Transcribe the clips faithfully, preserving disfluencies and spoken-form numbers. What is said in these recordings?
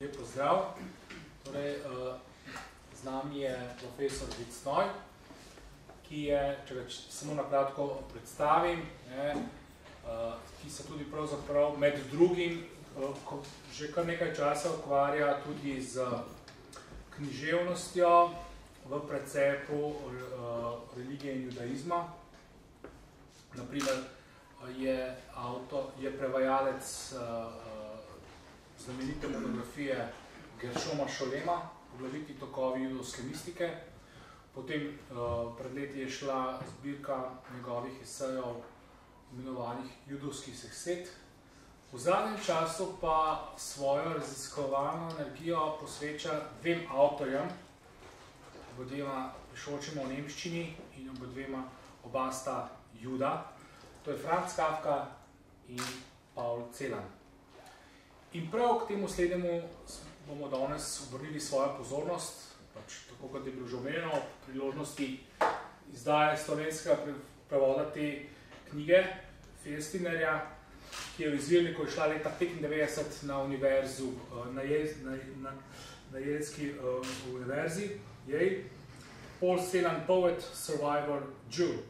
Lep pozdrav. Torej, z nami je profesor Vic Noj, ki je, če ga samo na kratko predstavim, ne, ki se tudi pravzaprav med drugim že kar nekaj časa ukvarja tudi z književnostjo v precepu religije in judaizma. Naprimer, je, avtor, je prevajalec znamenite monografije Gershoma Scholema, Poglavitni tokovi judovske mistike. Potem uh, pred leti je šla zbirka njegovih esejev imenovanih Judovskih sehset. V zadnjem času pa svojo raziskovalno energijo posveča dvem avtorjem, oba dvema pišočima v nemščini in oba dvema oba sta Juda. To je Franz Kafka in Paul Celan. In prav k temu slednjemu bomo danes obrnili svojo pozornost, pač tako kot je bilo že omenjeno, priložnosti izdaje slovenskega prevoda te knjige Felstinerja, ki je v izvirniku šla leta petindevetdeset na univerzu, na, jez, na, na, na Jelski uh, univerzi, jej, Paul Celan, Poet, Survivor, Jew.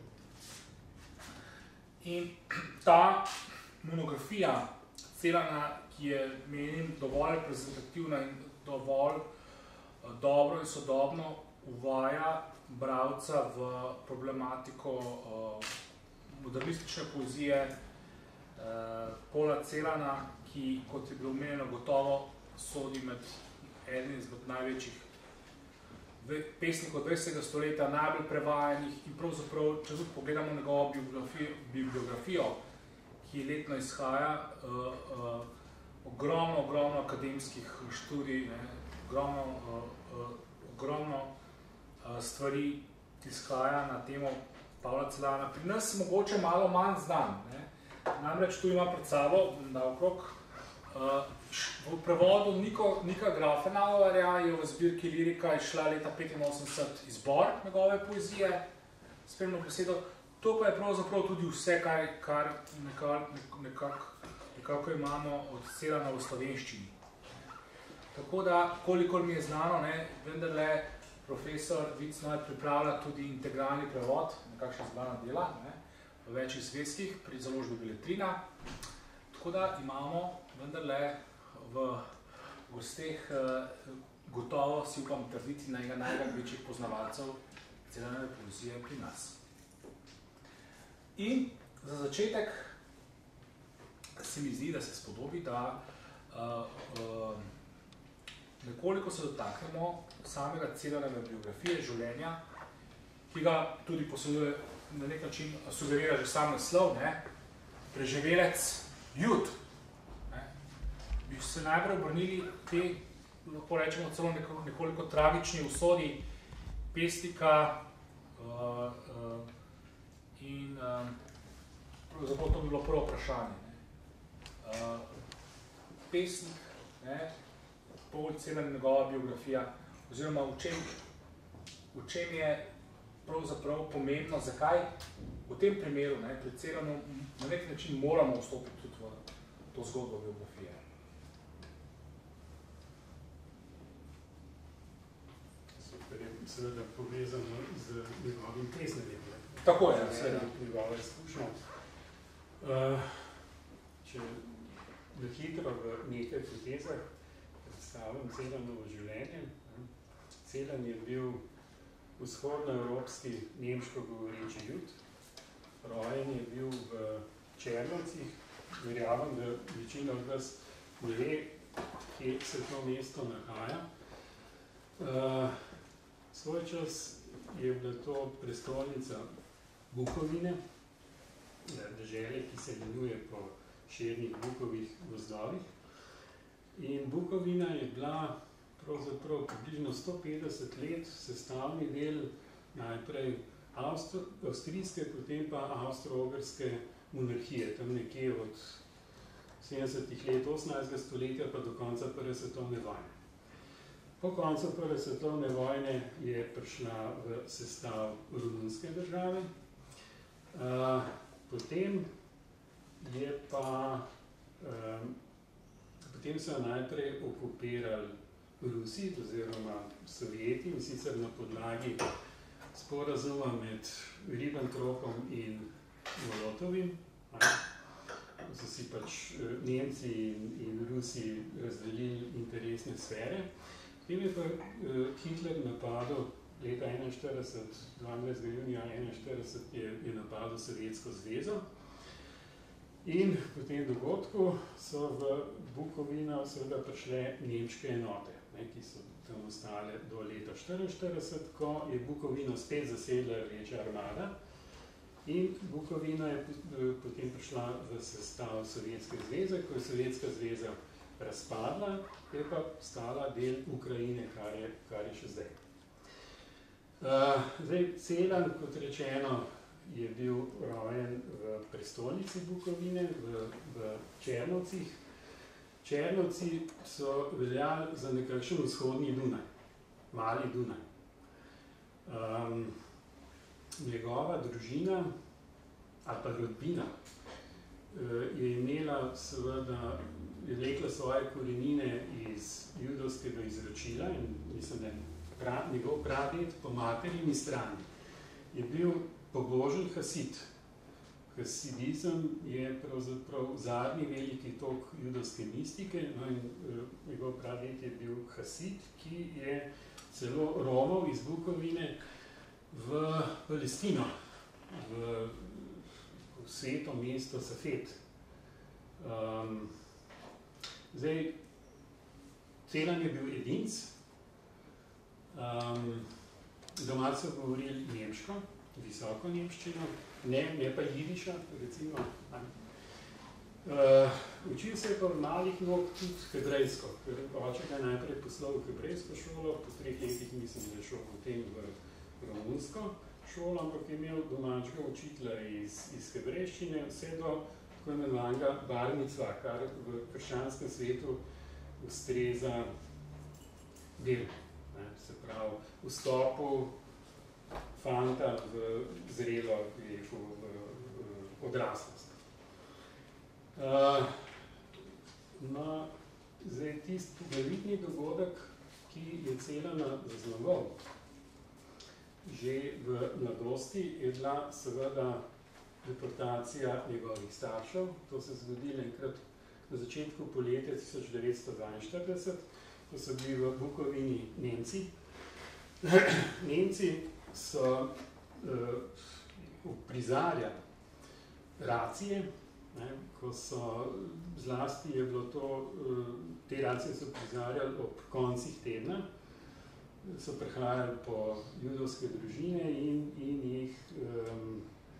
In ta monografija Celana, ki je, menim, dovolj reprezentativna in dovolj uh, dobro in sodobno uvaja bralca v problematiko uh, modernistične poezije uh, Paula Celana, ki, kot je bilo omenjeno, gotovo sodi med eden izmed največjih pesnikov dvajsetega stoletja, najbolj prevajanih in pravzaprav, če tudi pogledamo njegovo biografijo, bibliografijo, ki letno izhaja, uh, uh, ogromno, ogromno akademskih študij, ne, ogromno, uh, uh, ogromno uh, stvari izhaja na temo Pavla Celana. Pri nas mogoče malo manj znan. Ne. Namreč tu ima pred sabo naokrog uh, v prevodu Niko, Nika Grafenauerja je v zbirki Lirika izšla leta petinosemdeset izbor njegove poezije, spremno besedo. To pa je pravzaprav tudi vse, kar, kar nekako nekak, nekak imamo od Celana v slovenščini. Tako da, kolikor mi je znano, ne, vendarle profesor Vic Noj pripravlja tudi integralni prevod, nekakšna zbrana dela, ne, v večjih zvezkih pri založbi Beletrina. Tako da imamo vendarle v gosteh gotovo si upam trditi na enega največjih poznavalcev Celanove poezije pri nas. In za začetek se mi zdi, da se spodobi, da uh, uh, nekoliko se dotaknemo samega Celanove biografije, življenja, ki ga tudi posleduje na nek način sugerira že sam naslov, ne? Preživelec Jud. Ne? Bi se najprej obrnili te, lahko rečemo, celo nekoliko tragični usodi pesnika uh, uh, in um, pravzaprav to bi bilo prvo vprašanje. Ne? Uh, pesnik, ne? Paul Celan in njegova biografija, oziroma v čem, v čem je pravzaprav pomembno, zakaj v tem primeru, ne, pred Celanu na nek način moramo vstopiti tudi v to zgodbo biografije. Super je seveda povezano z njegovim pesnerjem. Tako je, seveda. Njegova izkušnja. Uh, če na hitro v nekaj potezah predstavljam Celanovo življenje. Celan je bil vzhodnoevropski nemško govoreči Jud. Rojen je bil v Černovcih. Verjamem, da večina od vas ne ve, kje se to mesto nahaja. Uh, svoj čas je bila to prestolnica Bukovine, dežele, ki se imenuje po širnih bukovih gozdovih. In Bukovina je bila pravzaprav približno sto petdeset let sestavni del najprej Avstro, avstrijske, potem pa avstro-ogrske monarhije, tam nekje od sedemdesetih let osemnajstega stoletja pa do konca prve svetovne vojne. Po koncu prve svetovne vojne je prišla v sestav Romunske države. Potem je pa potem so najprej okupirali Rusi oziroma Sovjeti, in sicer na podlagi sporazuma med Ribbentropom in Molotovim. So si pač Nemci in, in Rusi razdelili interesne sfere. Potem je pa Hitler napadel leta enainštirideset, dvaindvajsetega junija enainštirideset je, je napadel Sovjetsko zvezo. In po tem dogodku so v Bukovino seveda prišle nemške enote, ne, ki so tam ostale do leta štiriinštirideset, ko je Bukovino spet zasedla Rdeča armada. In Bukovina je potem prišla v sestav Sovjetske zveze. Ko je Sovjetska zveza razpadla, je pa stala del Ukrajine, kar je, kar je še zdaj. Uh, zdaj, Celan, kot rečeno, je bil rojen v prestolnici Bukovine, v, v Černovcih. Černovci so veljali za nekakšen vzhodni Dunaj, mali Dunaj. Um, njegova družina, ali pa rodbina, je imela seveda, je vlekla svoje korenine iz judovskega izročila in mislim, da prav, njegov praded po materini strani je bil pobožen hasid. Hasidizem je pravzaprav zadnji veliki tok judovske mistike, no in njegov praded je bil hasid, ki je celo romal iz Bukovine v Palestino, v, v sveto mesto Safed. Um, zdaj, Celan je bil edinc, um, doma so govorili nemško, visoko nemščino, ne, ne pa jidiša, recimo. Uh, učil se je pa v malih nog tudi hebrejsko, ker oče ga najprej poslal v hebrejsko šolo, po treh letih mislim, da je šel potem v romunsko šolo, ampak je imel domačega učitelja iz, iz hebrejščine, vse do tako imenovanega bar micva, kar v krščanskem svetu ustreza del, ne, se pravi, vstopu fanta v zrelo, rekel, v, v odraslost. Uh, no, zdaj tisti poglavitni dogodek, ki je Celana zaznamoval že v mladosti, je bila seveda deportacija njegovih staršev. To se je zgodilo enkrat na začetku poletja tisoč devetsto dvainštirideset, ko so bili v Bukovini Nemci. Nemci so uh, uprizarjali racije, ne, ko so zlasti je bilo to, uh, te racije so uprizarjali ob koncih tedna, so prihajali po judovske družine in, in jih um,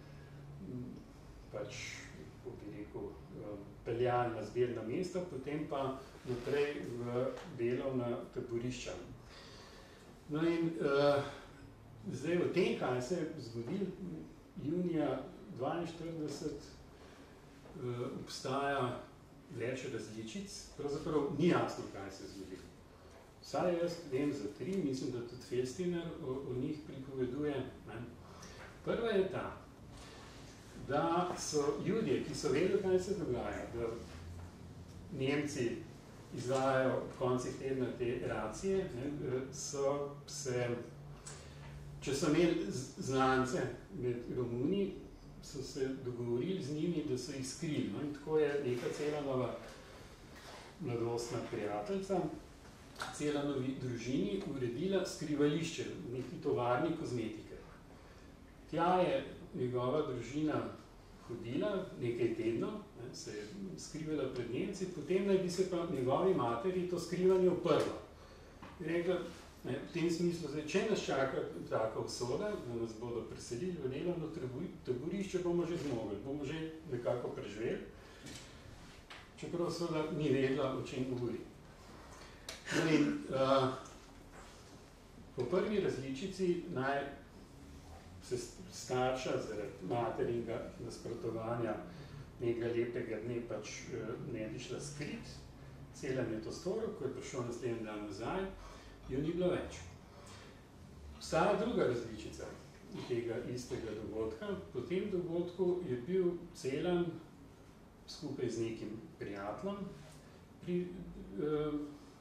pač, kako bi rekel, um, peljali na zbirna mesta, potem pa naprej v delovna taborišča. No in uh, zdaj o tem, kaj se je zgodilo, junija dvainštirideset uh, obstaja več različic, pravzaprav ni jasno, kaj se je zgodilo. Vsaj jaz vem za tri, mislim, da tudi Felstiner o, o njih pripoveduje. Ne. Prva je ta, da so ljudje, ki so vedeli, kaj se dogaja, da Nemci izvajajo v koncih tedna te racije, ne, so se, če so imeli znance med Romuni, so se dogovorili z njimi, da so jih skrili. No, in tako je neka Celanova mladostna prijateljica Celanovi družini uredila skrivališče v neki tovarni kozmetike. Tja je njegova družina hodila nekaj tednov, ne, se je skrivala pred Nemci, potem naj bi se pa njegovi materi to skrivanje uprlo. Je rekla, ne, v tem smislu, zdaj, če nas čaka taka usoda, da nas bodo preselili v delovno taborišče, bomo že zmogli, bomo že nekako preživeli, čeprav seveda ni vedela, o čem govori. No in, uh, po prvi različici naj se starša zaradi materinga nasprotovanja nekega lepega dne pač uh, ne bi šla skrit. Celan je to storil, ko je prišel naslednji dan nazaj, jo ni bilo več. Obstaja druga različica tega istega dogodka. Po tem dogodku je bil Celan skupaj z nekim prijateljem pri uh,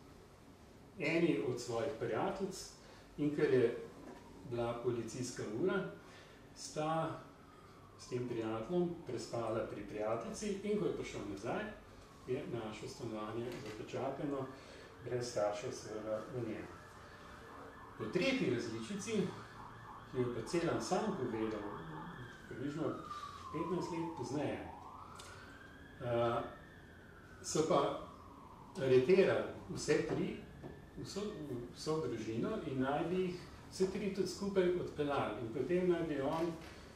eni od svojih prijateljic in ker je bila policijska ura, sta s tem prijateljem prespala pri prijateljici in ko je prišel nazaj, je našo stanovanje zapečateno, brez staršev seveda v njem. Po tretji različici, ki je pa Celan sam povedal, približno petnajst let pozneje, uh, so pa areterali vse tri, vso, vso družino in naj bi jih vse tri tudi skupaj odpeljali. In potem naj bi on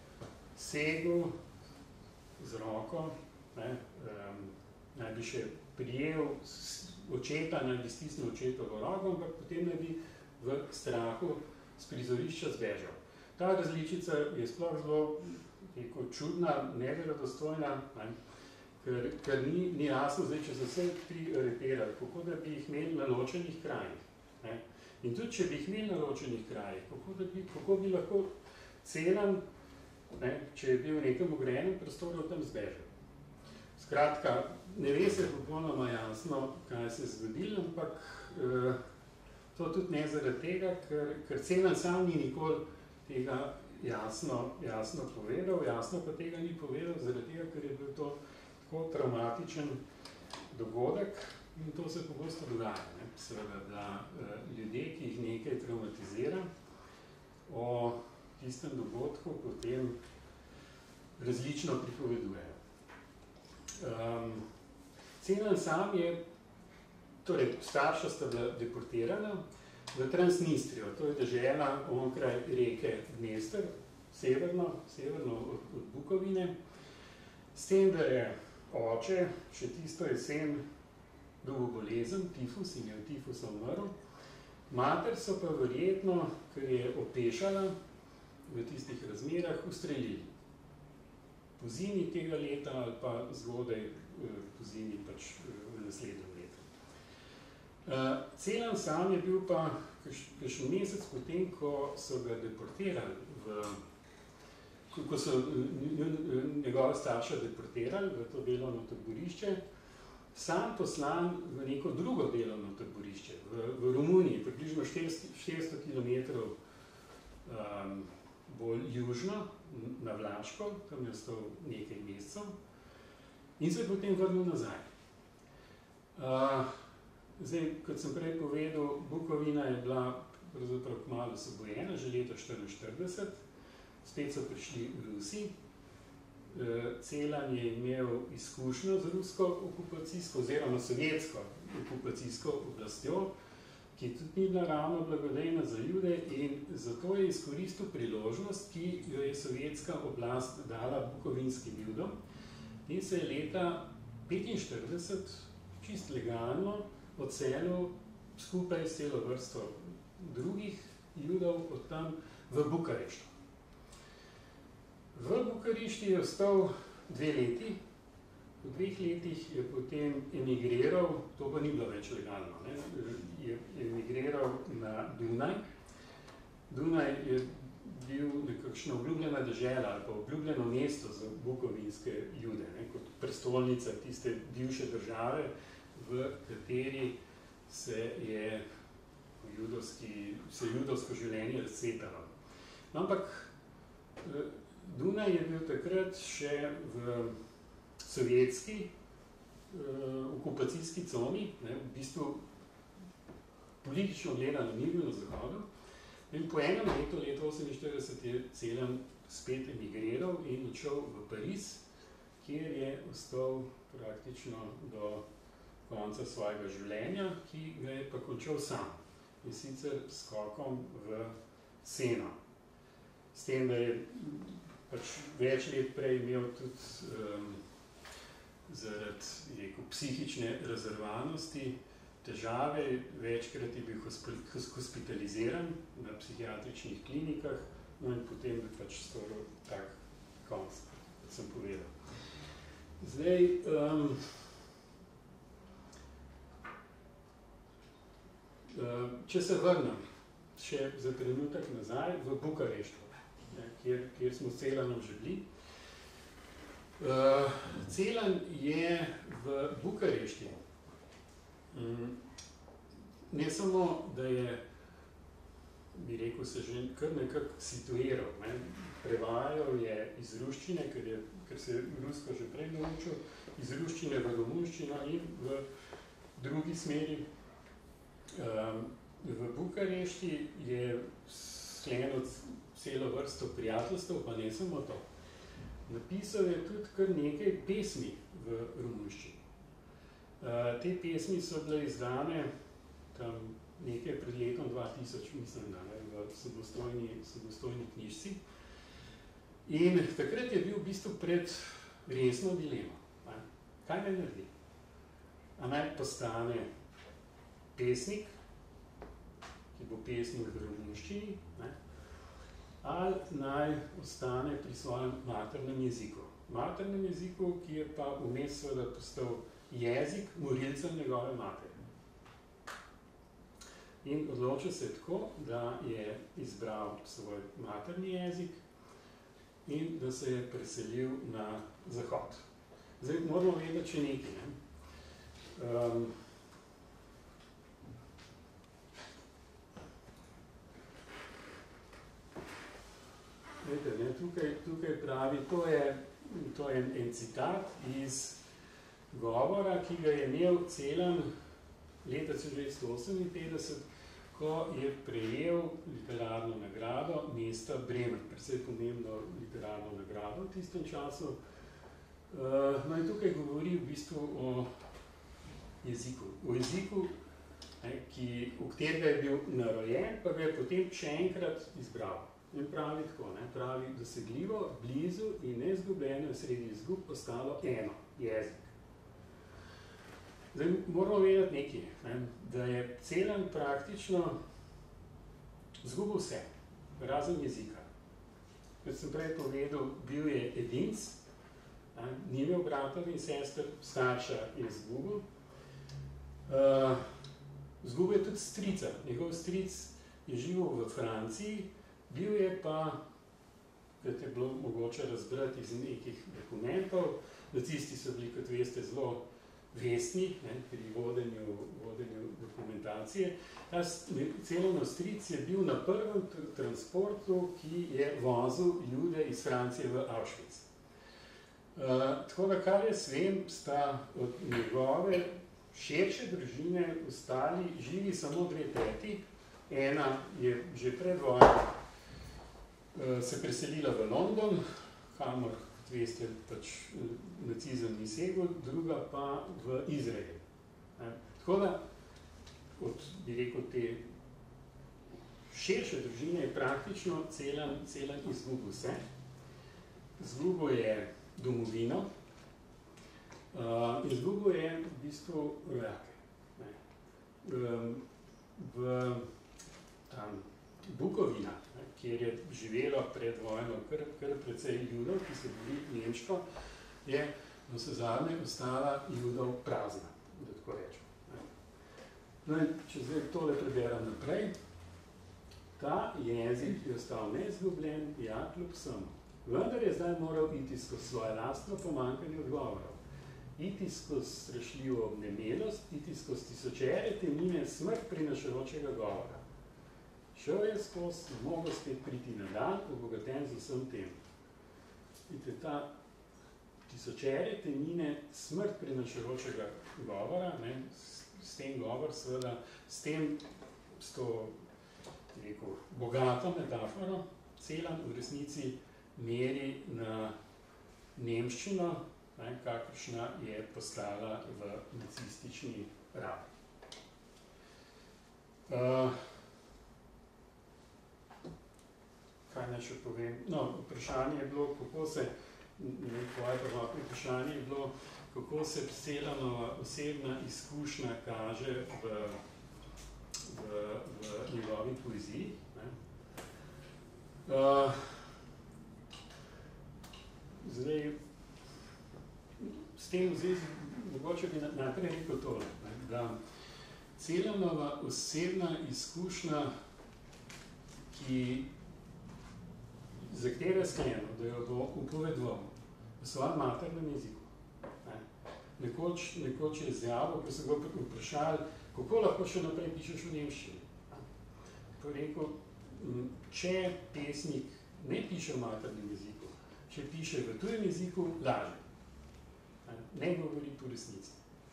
segel z roko, ne, um, naj bi še prijel očeta, naj bi stisnil očetovo roko, ampak potem naj bi v strahu z prizorišča zbežal. Ta različica je sploh zelo tako čudna, neverodostojna, ne, ker, ker ni, ni jasno, zdaj, če so vse tri areterali, kako da bi jih imeli na ločenih krajih. Ne. In tudi, če bi jih imeli na ločenih krajih, kako, da bi, kako bi lahko Celan, ne, če je bil v nekem ogrejenem prostoru, tam zbežal. Skratka, ne ve se popolnoma jasno, kaj se je zgodilo, ampak eh, to tudi ne zaradi tega, ker, ker Celan sam ni nikoli tega jasno, jasno povedal, jasno pa tega ni povedal zaradi tega, ker je bil to tako traumatičen dogodek in to se pogosto dogaja, ne, seveda, da eh, ljudje, ki jih nekaj traumatizira, o tistem dogodku potem različno pripovedujejo. Um, Celan sam je, torej starša sta bila deportirana v Transnistrijo, to je dežela onkraj reke Dnester, severno, severno od, od Bukovine, s tem, da je oče še tisto jesen dobil bolezen, tifus, in je od tifusa umrl. Mater so pa verjetno, ker je opešala v tistih razmerah, ustrelili. Po zimi tega leta ali pa zgodaj po zimi pač v naslednjem letu. Celan sam je bil pa kakšen mesec potem, ko so ga deportirali, v, ko so njegove starše deportirali v to delovno taborišče, sam poslan v neko drugo delovno taborišče, v, v Romuniji, približno štiristo kilometrov um, bolj južno, na Vlaško, tam je ostal nekaj mesecev in se je potem vrnil nazaj. Uh, zdaj, kot sem prej povedal, Bukovina je bila pravzaprav kmalu osvobojena, že leta štiriinštirideset, spet so prišli Rusi. Uh, Celan je imel izkušnjo z rusko okupacijsko oziroma sovjetsko okupacijsko oblastjo, ki tudi ni bila ravno blagodejna za Jude in zato je izkoristil priložnost, ki jo je sovjetska oblast dala bukovinskim Judom in se je leta petinštirideset čist legalno odselil skupaj s celo vrsto drugih Judov od tam v Bukareštu. V Bukarišti je ostal dve leti, v dveh letih je potem emigriral, to pa ni bilo več legalno, ne? Je emigriral na Dunaj. Dunaj je bil nekakšna obljubljena dežela ali pa obljubljeno mesto za bukovinske Jude, ne? Kot prestolnica tiste bivše države, v kateri se je judovski, se judovsko življenje razcvetalo. Ampak Dunaj je bil takrat še v sovjetski uh, okupacijski coni, ne, v bistvu politično gledano ni bil na zahodu. In po enem letu, leto oseminštirideset, je Celan spet emigriral in odšel v Pariz, kjer je ostal praktično do konca svojega življenja, ki ga je pa končal sam. In sicer skokom v Seno. S tem, da je pač več let prej imel tudi um, zaradi rekel, psihične razrvanosti, težave, večkrat je bil hospitaliziran na psihiatričnih klinikah, no in potem bi pač storil tak konc, kot sem povedal. Zdaj, um, um, če se vrnem še za trenutek nazaj v Bukareštu, kjer, kjer smo s Celanom že bili. Uh, Celan je v Bukarešti Ne samo, da je, bi rekel, se že kar nekako situiral, ne. Prevajal je iz ruščine, ker, je, ker se je rusko že prej naučil, iz ruščine v romunščino in v drugi smeri. Um, v Bukarešti je sklenil celo vrsto prijateljstev, pa ne samo to. Napisal je tudi kar nekaj pesmi v romunščini. Uh, te pesmi so bile izdane tam nekaj pred letom dva tisoč, mislim, da, ne, v samostojni, samostojni knjižci. In takrat je bil v bistvu pred resno dilemo. Ne. Kaj naj naredi? A naj postane pesnik, ki bo pesnik v romunščini, ne, ali naj ostane pri svojem maternem jeziku. Maternem jeziku, ki je pa vmes seveda postal jezik morilcev njegove matere. In odločil se tako, da je izbral svoj materni jezik in da se je preselil na zahod. Zdaj moramo vedeti še nekaj. Ne? Um, Vete, ne, tukaj, tukaj pravi, to je, to je en, en citat iz govora, ki ga je imel Celan leta tisoč devetsto oseminpetdeset, ko je prejel literarno nagrado mesta Bremen, precej pomembno literarno nagrado v tistem času. Uh, no in tukaj govori v bistvu o jeziku. O jeziku, ne, ki, v katerega je bil narojen, pa ga je potem še enkrat izbral. In pravi tako, ne, pravi, dosegljivo, blizu in neizgubljeno sredi izgub postalo eno, jezik. Zdaj moramo vedeti nekaj, ne, da je Celan praktično izgubil vse, razen jezika. Kot sem prej povedal, bil je edinc, ne, ni imel bratov in sester, starša je izgubil. Uh, izgubil je tudi strica. Njegov stric je živel v Franciji, bil je pa, kot je bilo mogoče razbrati iz nekih dokumentov, nacisti so bili, kot veste, zelo vestni, ne, pri vodenju, vodenju dokumentacije. Ta Celanov stric je bil na prvem transportu, ki je vozil ljude iz Francije v Auschwitz. Uh, tako da, kar jaz vem, sta od njegove širše družine ostali živi samo dve teti. Ena je že pred vojno uh, se preselila v London, kamor veste, pač nacizem ni segel, druga pa v Izrael. Tako da, od, bi rekel, te širše družine je praktično Celan, Celan izgubil vse. Izgubil je domovino, uh, izgubil je v bistvu rojake. Ne. Um, v tam, Bukovina, ne, kjer je živelo pred vojno kar, kar precej judov, ki so bili nemško, je do sezadnje ostala judov prazna, da tako rečem. No in če zdaj tole preberem naprej, ta jezik je ostal neizgubljen, ja, kljub vsemu. Vendar je zdaj moral iti skozi svoje lastno pomanjkanje odgovorov. Iti skozi strašljivo obnemelost, iti skozi tisočere temnine smrt prinašajočega govora. Šel je skozi, mogel spet priti na dan, obogaten z vsem tem. Vidite, ta tisočere temnine smrt prinašajočega govora, ne, s, s tem govor, seveda, s tem, s to, rekel, bogato metaforo, Celan v resnici meri na nemščino, ne, kakršna je postala v nacistični rabi. Uh, Kaj naj še povem? No, vprašanje je bilo, kako se, ne, tvoje prvotno vprašanje je bilo, kako se Celanova osebna izkušnja kaže v, v, v njegovi poeziji. Ne. Uh, zdaj, s tem v zvezi, mogoče bi najprej rekel tole, ne, da Celanova osebna izkušnja, ki za katero je sklenil, da jo bo upovedoval v svojem maternem jeziku. Ne. nekoč, nekoč je izjavil, ko so ga vprašali, kako lahko še naprej pišeš v nemščini. Pa rekel, če pesnik ne piše v maternem jeziku, če piše v tujem jeziku, laže. Ne govori po resnici.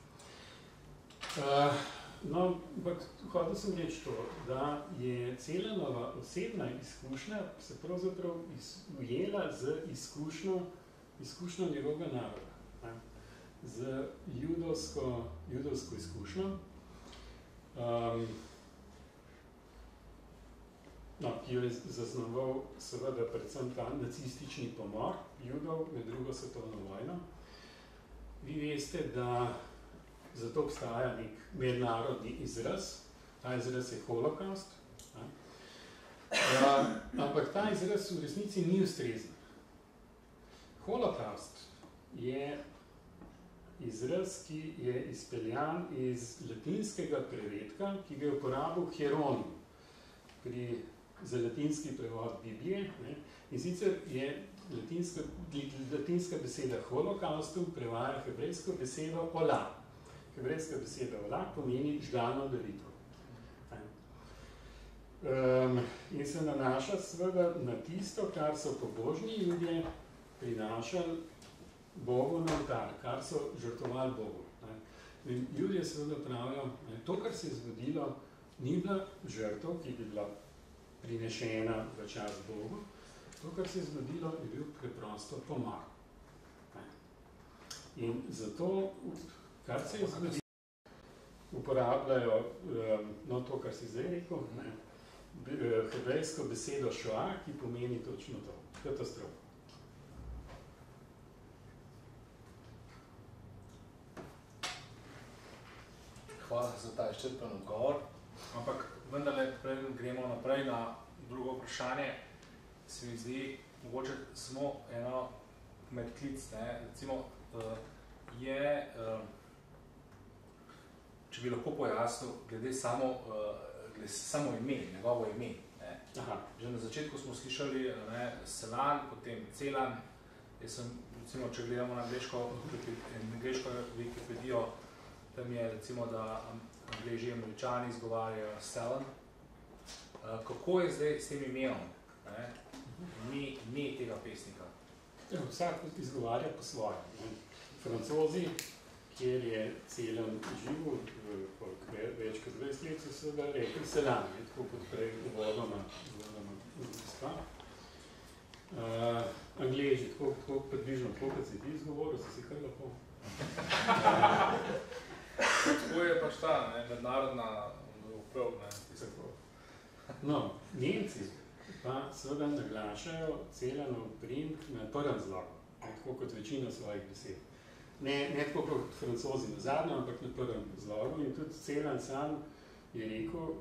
Uh, no, ampak hotel sem reči to, da je Celanova osebna izkušnja se pravzaprav ujela z izkušnjo, izkušnjo njegovega naroda, ne? Z judovsko, judovsko izkušnjo, um, no, ki jo je zaznamoval seveda predvsem ta nacistični pomor judov med drugo svetovno vojno. Vi veste, da zato obstaja nek mednarodni izraz, ta izraz je holokaust, uh, ampak ta izraz v resnici ni ustrezen. Holokaust je izraz, ki je izpeljan iz latinskega prevedka, ki ga je uporabil Hieronim pri, za latinski prevod Biblije, ne? In sicer je latinska, latinska beseda holokaustu prevaja hebrejsko besedo ola. Hebrejska beseda ola pomeni žgalno delitev. Um, in se nanaša seveda na tisto, kar so pobožni ljudje prinašali Bogu na oltar, kar so žrtvovali Bogu. Ne. In ljudje seveda pravijo, ne, to, kar se je zgodilo, ni bila žrtev, ki bi bila prinešena v čas Bogu. To, kar se je zgodilo, je bil preprosto pomar. Ne. In zato, kar se je zgodilo, uporabljajo um, no, to, kar si zdaj rekel, ne, hebrejsko besedo šoa, ki pomeni točno to, katastrofa. Hvala za ta izčrpen odgovor, ampak vendarle gremo naprej na drugo vprašanje. Se mi zdi mogoče samo eno medklic, ne, recimo je, če bi lahko pojasnil, glede samo, glede samo ime, njegovo ime. Ne. Aha. Že na začetku smo slišali ne, Selan, potem Celan. Jaz sem, recimo, če gledamo na angleško, angleško Wikipedijo, tam je recimo, da Angleži in Američani izgovarjajo Selan. Kako je zdaj s tem imenom? Ne? Ni, ni tega pesnika. Vsak izgovarja po svoje. Francozi, kjer je Celan živel, več kot dvajset let, so seveda rekli Selan, tako kot prej uvodoma gospa. Uh, Angleži, tako, tako približno, tako kot si ti izgovoril, so si kar lepo. Tako je pač ta, ne, mednarodna uprav, ne, tisako. No, Nemci pa seveda naglašajo Celanov priimek na prvem zlogu, tako kot večina svojih besed. Ne, ne tako kot Francozi na zadnjem, ampak na prvem zlogu. In tudi Celan sam je rekel,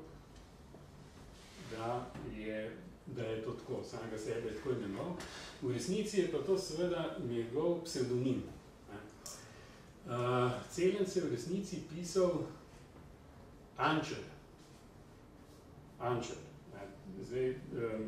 da je, da je to tako, samega sebe je tako imenoval. V resnici je pa to seveda njegov psevdonim. Uh, Celan se je v resnici pisal Ančel. Ančel. Zdaj, um,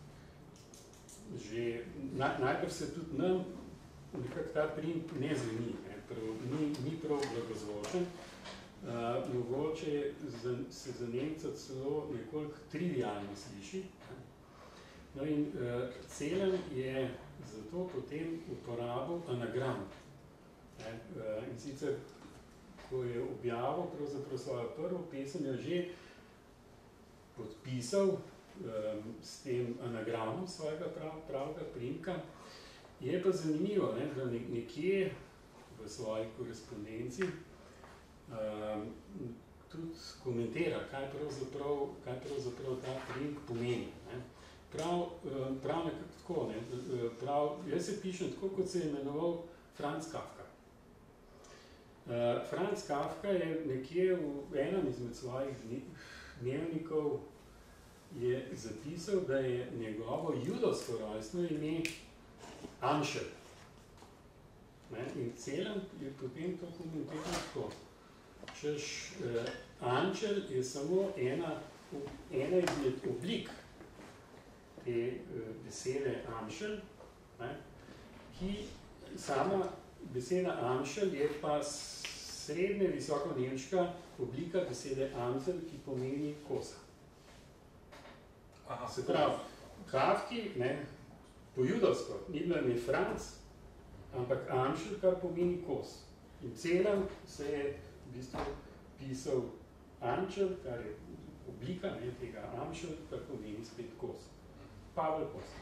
že na, najprej se tudi nam nekako ta priimek ne zveni, ne, prav, ni, ni prav blagozvočen. Uh, mogoče za, se za Nemca celo nekoliko trivialno sliši. No in uh, Celan je zato potem uporabil anagram. Ne, uh, in sicer, ko je objavil pravzaprav svojo prvo pesem, je že podpisal um, s tem anagramom svojega prav, pravega priimka. Je pa zanimivo, ne, da nekje v svoji korespondenci um, tudi komentira, kaj pravzaprav, kaj pravzaprav ta priimek pomeni. Ne. Prav, um, prav nekako tako, ne, prav, jaz se pišem tako, kot se je imenoval Franz Kafka. Uh, Franz Kafka je nekje v enem izmed svojih dnevnikov je zapisal, da je njegovo judovsko rojstno ime Anšel. Ne? In Celan je potem to komentiral tako. Češ, uh, Anšel je samo ena, ena izmed oblik te uh, besede Anšel, ne? Ki sama beseda Amšel je pa srednje visoko nemška oblika besede Amsel, ki pomeni kosa. Aha, se pravi, Kafki, ne, po judovsko, ni bilo ime Franc, ampak Amšel, kar pomeni kos. In Celan se je v bistvu pisal Ančel, kar je oblika ne, tega Amšel, kar pomeni spet kos. Pavel Kos.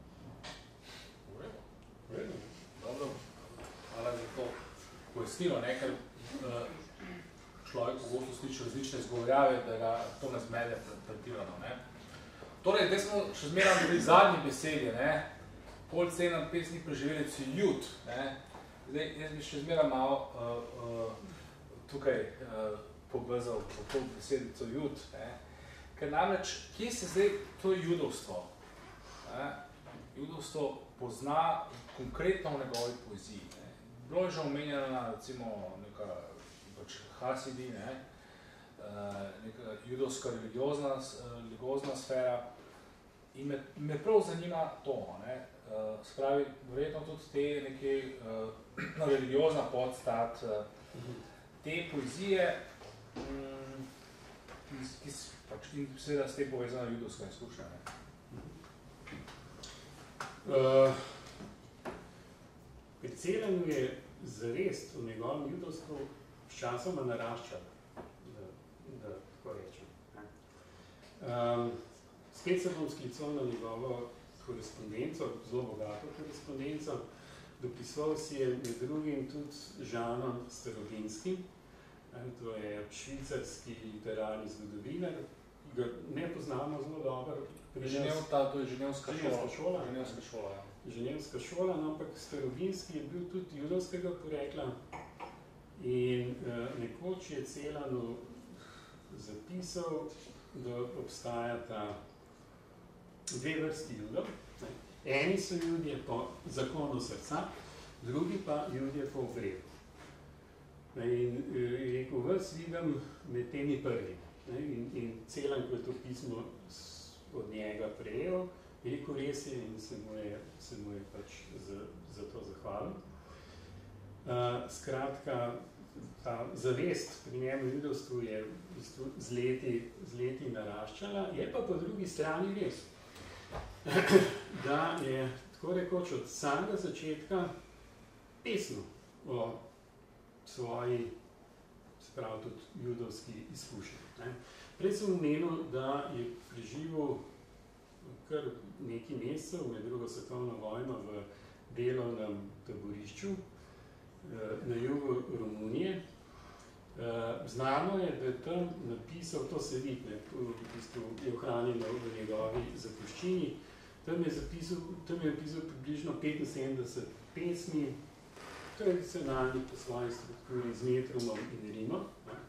Uredno. Dobro. Hvala za to pojasnilo, ne, ker uh, človek pogosto sliši različne izgovorjave, da ga to ne zmede pretirano. Ne. Torej, zdaj smo še zmeraj pri zadnji besedi, ne. Pol Celan pesni preživelec je jud. Ne. Zdaj, jaz bi še zmeraj malo uh, uh, tukaj uh, povezal po to besedico jud. Ne. Ker namreč, kje se zdaj to judovstvo? Ne. Judovstvo pozna konkretno v njegovi poeziji. Ne. Bilo je že omenjena, recimo, neka pač Hasidi, ne, neka judovska religiozna, religiozna sfera. In me, me prav zanima to, ne. Spravi, verjetno tudi te neke uh, religiozna podstat, uh, te poezije, um, ki pač in seveda s tem povezana judovska izkušnja. Uh, pri Celanu je zavest v njegovem judovstvu sčasoma naraščala, da, da tako rečem. Um, spet se bom sklical na njegovo korespondenco, zelo bogato korespondenco. Dopisoval si je med drugim tudi Žanom Starovinskim, to je švicarski literarni zgodovinar, ki ga ne poznamo zelo dobro. Ženev, ta, to je ženevska šola. šola. Ženevska šola, ja. Ženevska šola, no, ampak Starovinski je bil tudi judovskega porekla in uh, nekoč je Celanu zapisal, da obstajata dve vrsti judov. Eni so judje po zakonu srca, drugi pa judje po obredu. In je rekel, vas vidim med temi prvi. In, in Celan, ko je to pismo od njega prejel, je rekel, res je in se mu je, se mu je pač za, za to zahvalil. Uh, skratka, ta zavest pri njemu judovstvu je v bistvu z leti, z leti naraščala, je pa po drugi strani res, da je tako rekoč od samega začetka pesno o svoji, se pravi tudi judovski izkušnji. Prej sem omenil, da je preživel kar nekaj mesecev med drugo svetovno vojno v delovnem taborišču na jugu Romunije. Znano je, da je tam napisal, to se vidi, v bistvu je ohranjeno v njegovi zapuščini, tam je zapisal, tam je napisal približno petinsedemdeset pesmi, tradicionalni po svoji strukturi z metrumom in rimom.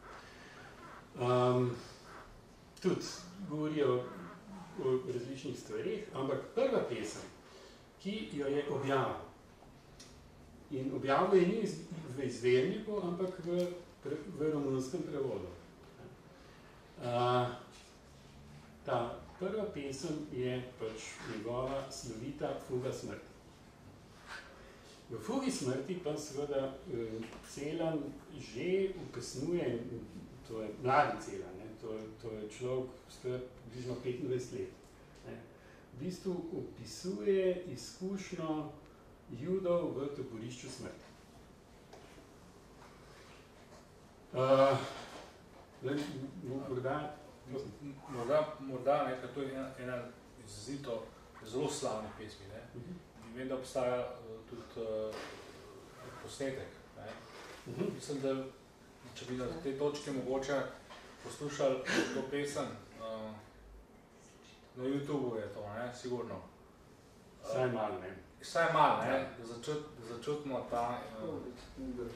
Um, tudi govorijo o različnih stvarih, ampak prva pesem, ki jo je objavil, in objavil je ni v izvirniku, ampak v, v romunskem prevodu. Uh, ta prva pesem je pač njegova slovita Fuga smrti. V Fugi smrti pa seveda Celan že upesnuje, to je mladi Celan, ne? To, to je človek star približno petindvajset let. Ne? V bistvu opisuje izkušnjo judov v taborišču smrti. Uh, morda, morda, morda ne, ker to je ena, ena izrazito zelo slavne pesmi. Ne? Uh-huh. Vem, da obstaja uh, tudi uh, posnetek. Ne? Uh-huh. Mislim, da če bi na te točke mogoče poslušali to pesem, uh, na YouTubeu je to, ne? Sigurno. Vsaj malo, ne? Vsaj malo, ne? Da, začut, da začutimo ta... Uh,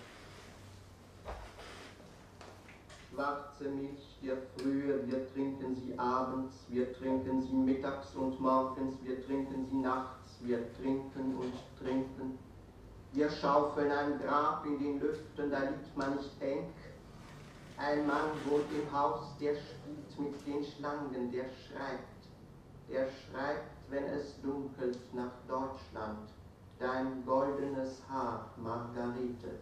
Schwarze Milch, der Frühe, wir trinken sie abends, wir trinken sie mittags und morgens, wir trinken sie nachts, wir trinken und trinken. Wir schaufeln ein Grab in den Lüften, da liegt man nicht eng. Ein Mann wohnt im Haus, der spielt mit den Schlangen, der schreibt. Der schreibt, wenn es dunkelt, nach Deutschland. dein goldenes Haar, Margarete.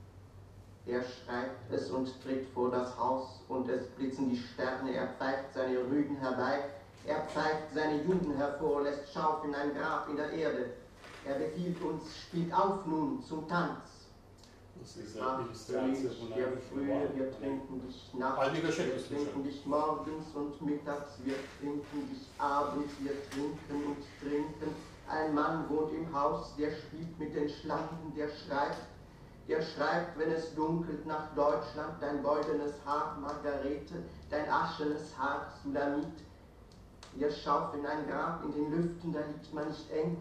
Er schreibt es und tritt vor das Haus, und es blitzen die Sterne, er pfeift seine Rüden herbei, er pfeift seine Juden hervor, lässt schaufeln ein Grab in der Erde. Er befiehlt uns, spielt auf nun zum Tanz. Ach, Milch der Frühe, wir trinken dich nachts, wir trinken dich morgens und mittags, wir trinken dich abends, wir trinken und trinken. Ein Mann wohnt im Haus, der spielt mit den Schlangen, der schreibt, der schreibt, wenn es dunkelt nach Deutschland, dein goldenes Haar, Margarete, dein aschenes Haar, Sulamit. Wir schaufeln ein Grab in den Lüften, da liegt man nicht eng.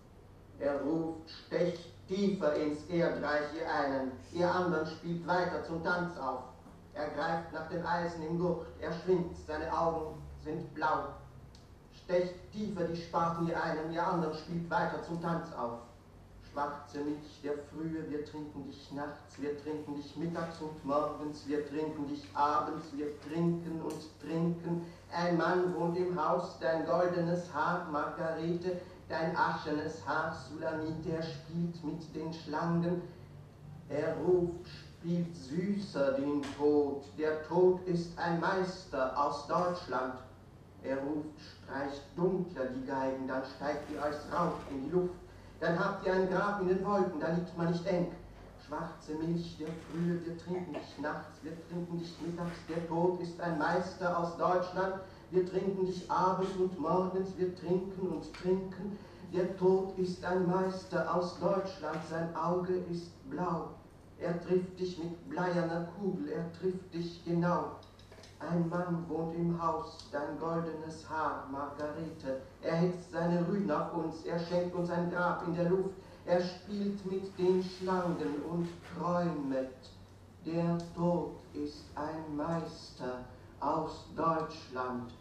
Er ruft, stecht tiefer ins Erdreich, ihr einen, ihr anderen spielt weiter zum Tanz auf. Er greift nach dem Eisen im Gurt, er schwingt, seine Augen sind blau. Stecht tiefer die Spaten, ihr einen, ihr anderen spielt weiter zum Tanz auf. Schwarze Milch der Frühe, wir trinken dich nachts, wir trinken dich mittags und morgens, wir trinken dich abends, wir trinken und trinken. Ein Mann wohnt im Haus, dein goldenes Haar, Margarete, dein aschenes Haar, Sulamit, der spielt mit den Schlangen. Er ruft, spielt süßer den Tod, der Tod ist ein Meister aus Deutschland. Er ruft, streicht dunkler die Geigen, dann steigt ihr als Rauch in die Luft. Dann habt ihr ein Grab in den Wolken, da liegt man nicht eng. Schwarze Milch der Frühe, wir trinken dich nachts, wir trinken dich mittags, der Tod ist ein Meister aus Deutschland. Wir trinken dich abends und morgens, wir trinken und trinken. Der Tod ist ein Meister aus Deutschland, sein Auge ist blau. Er trifft dich mit bleierner Kugel, er trifft dich genau. Ein Mann wohnt im Haus, dein goldenes Haar, Margarete. Er hetzt seine Rüden auf uns, er schenkt uns ein Grab in der Luft. Er spielt mit den Schlangen und träumet. Der Tod ist ein Meister aus Deutschland.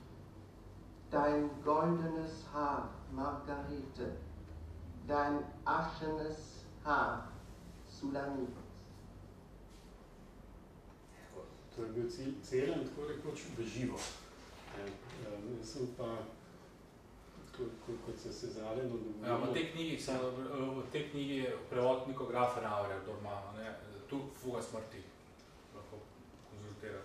Dein goldenes Haar, Margarete. Dein aschenes Haar, Sulamit. To je bil celen, tako rekoč v živo. Jaz sem pa, kot se sezaleno dovolilo... Ja, v tej knjigi, v tej knjigi je prevod Niko Grafenauerja, kdo ima, ne, tu Fuga smrti, lahko konzultira.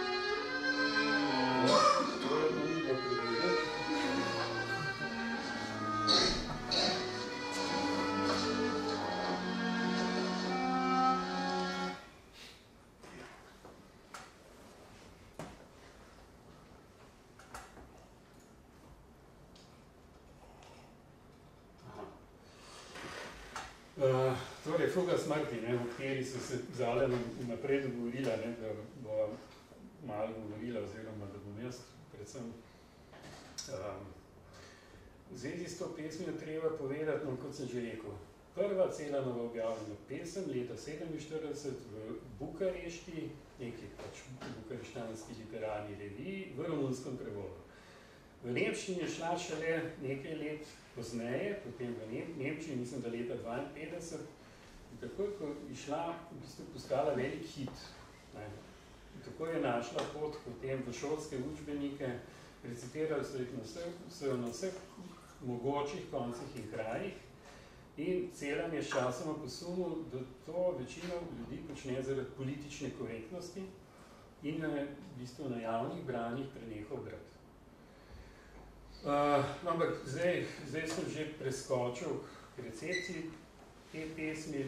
To je bilo predvideti. Uh, torej, Fuga smrti, ne, v kateri so se zale naprej dogovorila, ne, da bo malo govorila, oziroma da bom jaz predvsem. Um, v zvezi s to pesmijo treba povedati, no, kot sem že rekel, prva Celanova objavljena pesem leta sedeminštirideset v Bukarešti, neki pač bukareštanski literarni reviji, v romunskem prevodu. V Nemčini je šla šele nekaj let pozneje, potem v Nem Nemčiji, mislim, da leta dvainpetdeset, in tako je išla, v bistvu postala velik hit. Ne. In tako je našla pot potem v šolske učbenike, recitirali so jih na vseh, so na vseh mogočih koncih in krajih, in Celan je s časoma posumil, da to večino ljudi počne zaradi politične korektnosti in v bistvu na javnih branjih prenehal brati. Uh, ampak zdaj, zdaj sem že preskočil k recepciji te pesmi.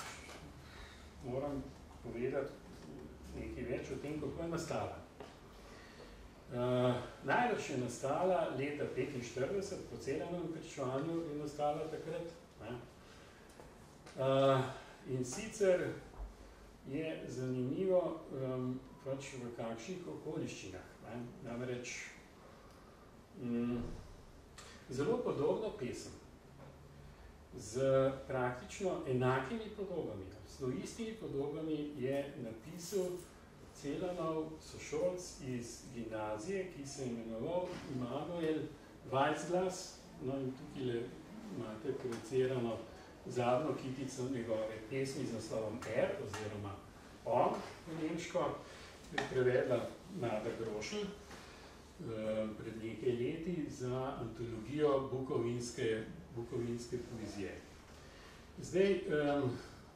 Moram povedati nekaj več o tem, kako je nastala. Uh, največ je nastala leta petinštirideset, po Celanovem pričevanju je nastala takrat. Ne? Uh, in sicer je zanimivo um, pač v kakšnih okoliščinah. Ne? Namreč Mm, zelo podobno pesem, z praktično enakimi podobami, s istimi podobami je napisal Celanov sošolc iz gimnazije, ki se je imenoval Immanuel Weizglas, no in tukaj imate projicirano zadnjo kitico njegove pesmi z naslovom R, oziroma On v nemško, je prevedla Nada Grošelj pred nekaj leti za antologijo bukovinske, bukovinske poezije. Zdaj, um,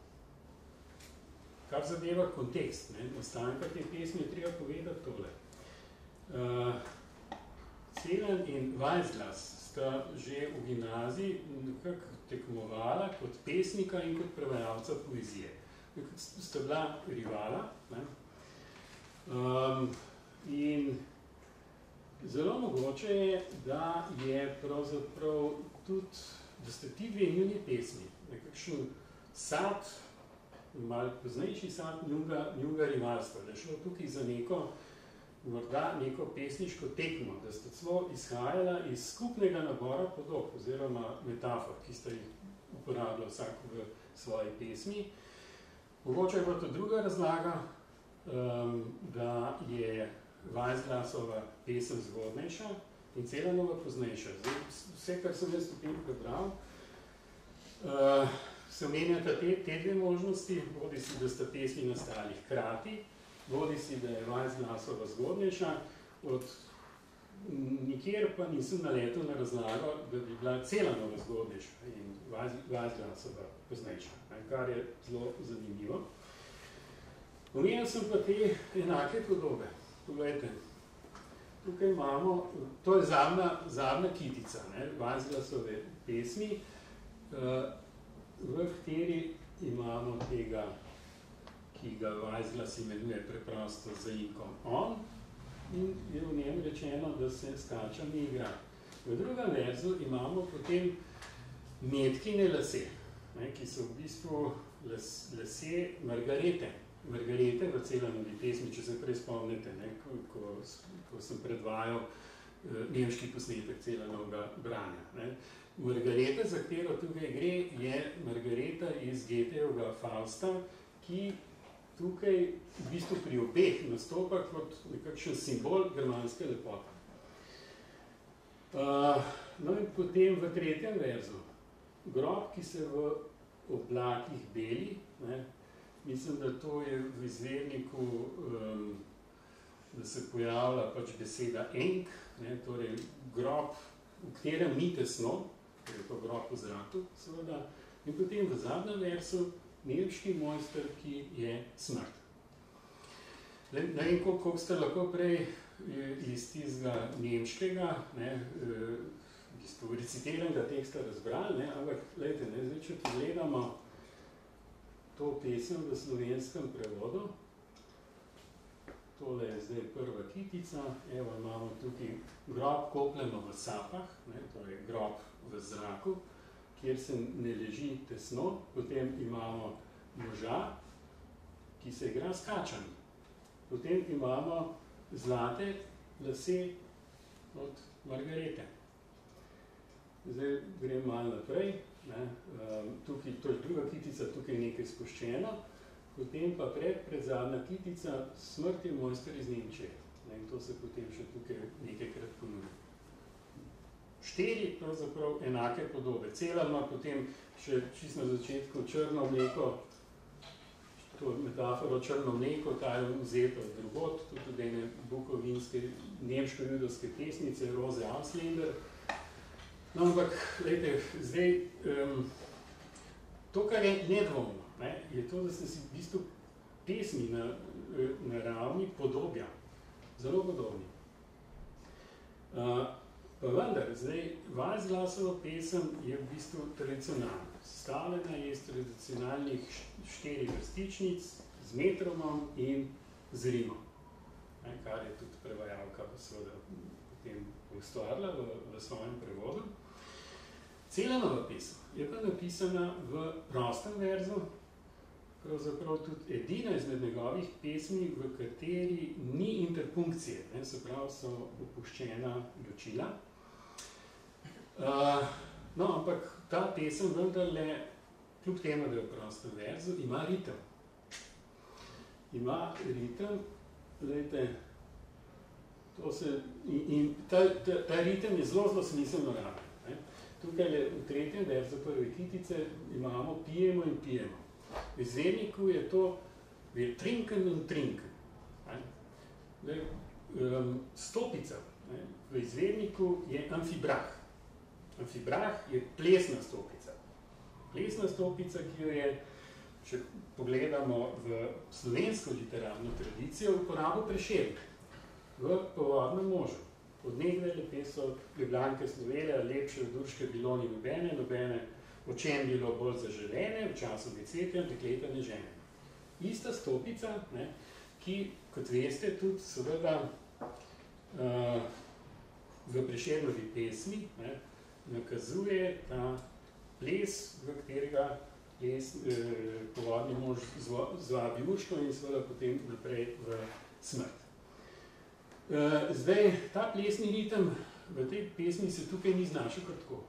kar zadeva kontekst, ne, nastanka te pesmi, je treba povedati tole. Uh, Celan in Weisglas sta že v gimnaziji nekako tekmovala kot pesnika in kot prevajalca poezije. Sta bila rivala, ne. Um, in zelo mogoče je, da je pravzaprav tudi, da sta ti dve njuni pesmi, nekakšen sad, malo poznejši sad njunga, njunga rivalstva, da je šlo tukaj za neko, morda neko pesniško tekmo, da sta celo izhajala iz skupnega nabora podob oziroma metafor, ki sta jih uporabljala vsak v svoji pesmi. Mogoče je pa to druga razlaga, um, da je Weisglasova pesem zgodnejša in Celanova poznejša. Zdaj, vse, kar sem jaz tukaj prebral, uh, se omenjata te, te dve možnosti, bodi si, da sta pesmi nastali hkrati, bodi si, da je Weisglasova zgodnejša, od nikjer pa nisem naletel na razlago, da bi bila Celanova zgodnejša in Weisglasova poznejša, kar je zelo zanimivo. Omenjal sem pa te enake podobe. Poglejte, tukaj imamo, to je zadnja, zadnja kitica, ne, Weisglasove pesmi, v kateri imamo tega, ki ga Weisglas imenuje preprosto zaimkom on, in je v njem rečeno, da se s kačami igra. V drugem verzu imamo potem Metkine lase, ne, ki so v bistvu las, lase Margarete. Margarete v Celanovi pesmi, če se prej spomnite, ne, ko, ko, ko sem predvajal eh, nemški posnetek Celanovega branja. Ne. Margareta, za katero tukaj gre, je Margareta iz Goethejevega Fausta, ki tukaj v bistvu pri obeh nastopa kot nekakšen simbol germanske lepote. Uh, no in potem v tretjem verzu, grob, ki se v oblakih beli, ne, mislim, da to je v izvirniku, um, da se pojavlja pač beseda enk, ne, torej grob, v katerem ni tesno, ker je to grob v zraku, seveda, in potem v zadnjem versu nemški mojster, ki je smrt. Ne vem, koliko ste lahko prej iz tistega nemškega, ne, v bistvu recitiranega teksta razbrali, ne, ampak, gledajte, ne, zdaj, če pogledamo to pesem v slovenskem prevodu. Tole je zdaj prva kitica. Evo, imamo tukaj grob kopljeno v sapah, ne, torej grob v zraku, kjer se ne leži tesno. Potem imamo moža, ki se igra s kačami. Potem imamo zlate lase od Margarete. Zdaj grem malo naprej. Ne, tukaj, to je druga kitica, tukaj je nekaj spuščeno, potem pa pred, pred zadnja kitica Smrt je mojster iz Nemčije. Ne, in to se potem še tukaj nekajkrat ponovi. Štiri pravzaprav enake podobe. Celan ima potem še čisto na začetku črno mleko, to metaforo črno mleko, ta je vzeta od drugot, tudi ene bukovinske, nemško-judovske pesnice, Rose Auslender. No, ampak, gledajte, zdaj, um, to, kar je nedvomno, ne, je to, da ste si v bistvu pesmi na, na ravni podobja, zelo podobni. Uh, pa vendar, zdaj, Weisglasova pesem je v bistvu tradicionalna. Sestavljena je iz tradicionalnih štirih vrstičnic z metromom in z rimom, ne, kar je tudi prevajalka seveda potem ustvarila v, v svojem prevodu. Celanova pesem je pa napisana v prostem verzu, pravzaprav tudi edina izmed njegovih pesmi, v kateri ni interpunkcije, ne, se pravi, so opuščena ločila. Uh, no, ampak ta pesem vendarle, kljub temu, da je v prostem verzu, ima ritem. Ima ritem, gledajte, to se, in, in ta, ta, ta ritem je zelo, zelo smiselno raven. Tukaj v tretjem verzu prve kitice imamo pijemo in pijemo. V izvirniku je to wir trinken in trinken. Ne? Um, stopica, ne? V izvirniku je amfibrah. Amfibrah je plesna stopica. Plesna stopica, ki jo je, če pogledamo v slovensko literarno tradicijo, uporabo Prešeren v Povodnem možu. Od nekdaj lepe so Ljubljanke slovele, lepše od Urške bilo ni nobene, nobene o čem bilo bolj zaželene, v času decetja, dekleta ne žene. Ista stopica, ne, ki, kot veste, tudi seveda uh, v Prešernovi pesmi, ne, nakazuje ta ples, v katerega ples, eh, Povodni mož zvabi Urško in seveda potem naprej v smrt. Uh, zdaj, ta plesni ritem v tej pesmi se tukaj ni znašel kot tako.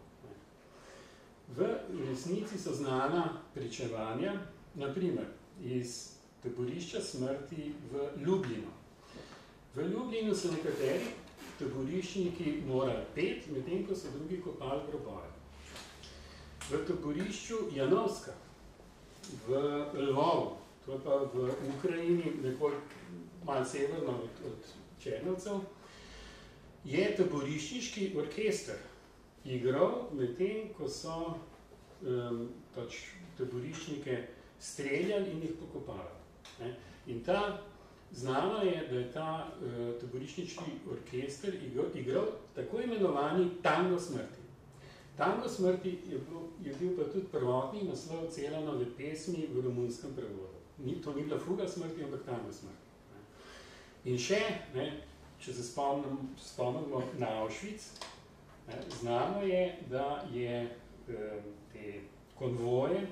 V resnici so znana pričevanja, na primer, iz taborišča smrti v Ljubljino. V Ljubljino so nekateri taboriščniki morali pet, medtem ko so drugi kopali groboje. V taborišču Janovska, v Lvovu, to je pa v Ukrajini, nekoliko malo severno od, od Černovcev, je taboriščniški orkester igral medtem, ko so um, pač taboriščnike streljali in jih pokopali. Ne? In ta, znano je, da je ta uh, taboriščniški orkester igral, igral tako imenovani tango smrti. Tango smrti je bil, je bil pa tudi prvotni naslov Celanove pesmi v romunskem prevodu. Ni, to ni bila fuga smrti, ampak tango smrti. In še, ne, če se spomnim, spomnimo na Auschwitz, ne, znano je, da je eh, te konvoje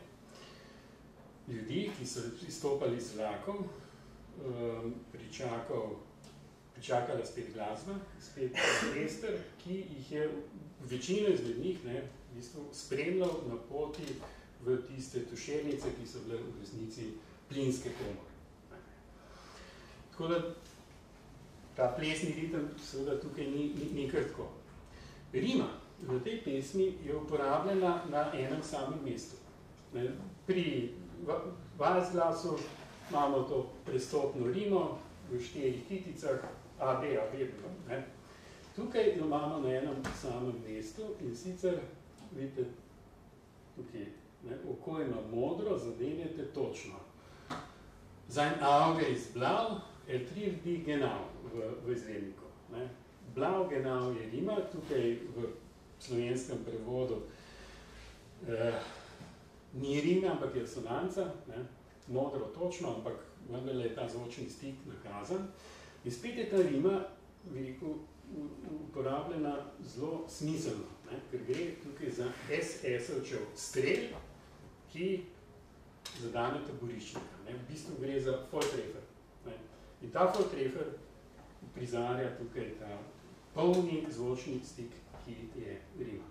ljudi, ki so izstopali z vlakov, eh, pričakal, pričakala spet glasba, spet orkester, ki jih je večino izmed njih ne, v bistvu spremljal na poti v tiste tušernice, ki so bile v resnici plinske komore. Tako da ta plesni ritem seveda tukaj ni, ni, ni kar tako. Rima v tej pesmi je uporabljena na enem samem mestu. Ne, pri vazglasu imamo to prestopno rimo v štirih kiticah, A, B, A, B, B. Ne. Tukaj jo imamo na enem samem mestu in sicer, vidite, tukaj, ne, oko ima modro, zadenjete točno. Sein Auge ist blau, er trifft die genau v, v izvedniku. Ne. Blau genau je rima, tukaj v slovenskem prevodu eh, ni rima, ampak je sonanca, ne. Modro točno, ampak vendarle je ta zvočni stik nakazan. In spet je ta rima, bi rekel, uporabljena zelo smiselno, ne, ker gre tukaj za es esovčev strel, ki zadane taboriščnika. Ne. V bistvu gre za Volltreffer. Ne. In ta Volltreffer prizarja tukaj ta polni zvočni stik, ki je rima.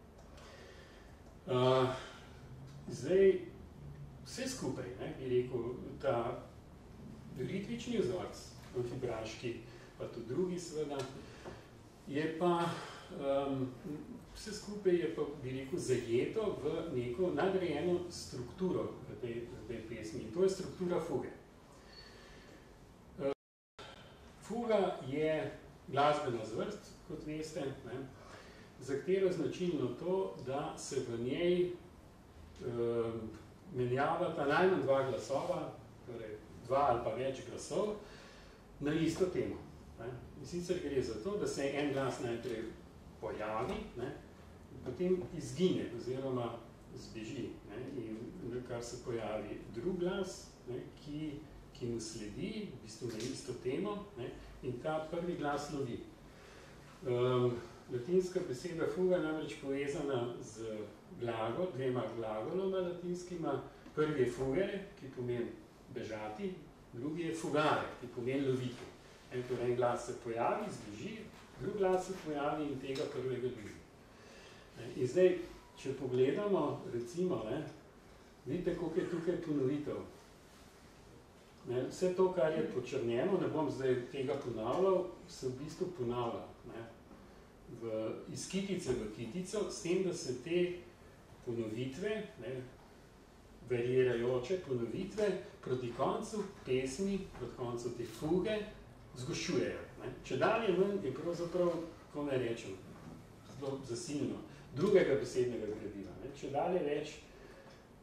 Uh, zdaj, vse skupaj, ne, bi rekel, ta ritmični vzorc, amfibraški, pa tudi drugi seveda, je pa, um, vse skupaj je pa, bi rekel, zajeto v neko nadrejeno strukturo v tej, v tej pesmi. In to je struktura fuge. Uh, fuga je glasbena zvrst, kot veste, ne, za katero značilno to, da se v njej um, menjavata najmanj dva glasova, torej dva ali pa več glasov, na isto temo. Ne. In sicer gre za to, da se en glas najprej pojavi, ne, in potem izgine oziroma zbeži. Ne, in kar se pojavi drug glas, ne, ki, ki mu sledi, v bistvu na isto temo, ne, in ta prvi glas lovi. Um, latinska beseda fuga je namreč povezana z glagol, dvema glagoloma latinskima. Prvi je fugere, ki pomeni bežati, drugi je fugare, ki pomeni loviti. En, torej en glas se pojavi, zbeži, drug glas se pojavi in tega prvega lovi. In zdaj, če pogledamo, recimo, ne, vidite, koliko je tukaj ponovitev. Ne, vse to, kar je počrnjeno, ne bom zdaj tega ponavljal, se v bistvu ponavlja. Ne, v, iz kitice v kitico, s tem, da se te ponovitve, ne, variirajoče ponovitve, proti koncu pesmi, proti koncu te fuge, zgošujejo. Ne. Če dalje ven je pravzaprav, kako ne rečem, zelo zasilno, drugega besednega gradiva. Ne. Če dalje več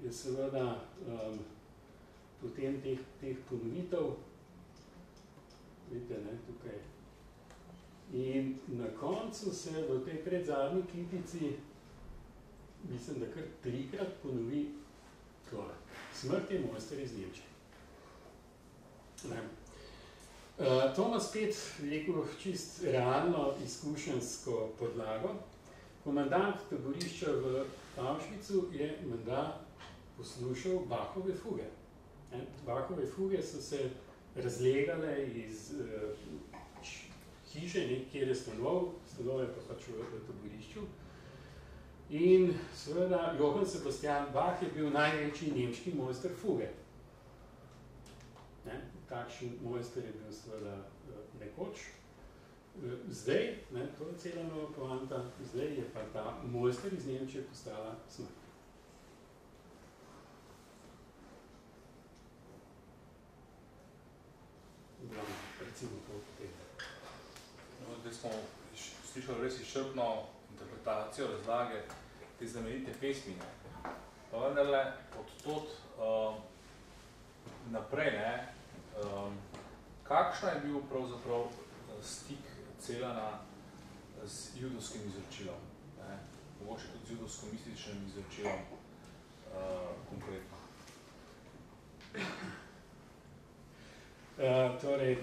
je seveda um, potem teh, teh ponovitev, vidite, ne, tukaj. In na koncu se v tej predzadnji kitici, mislim, da kar trikrat ponovi tole. Smrt je mojster iz Nemčije. Ne. Uh, to ima spet, rekel, čist realno izkušenjsko podlago. Komandant taborišča v Auschwitzu je menda poslušal Bachove fuge. Ne? Bachove fuge so se razlegale iz uh, hiše, ne, kjer je stanoval, stanoval je pa pač v, v taborišču. In seveda Johann Sebastian Bach je bil največji nemški mojster fuge. Ne? Takšen mojster je bil seveda nekoč. Zdaj, ne, to je cela nova poanta, zdaj je pa ta mojster iz Nemčije postala smrt. Dobro, recimo to tega. No, zdaj smo slišali res izčrpno interpretacijo, razlage te znamenite pesmi. Pa vendarle, od tod um, naprej, ne, um, kakšna je bil pravzaprav stik Celana z judovskim izročilom, ne? Mogoče tudi z judovsko-mističnim izročilom uh, konkretno. Uh, torej,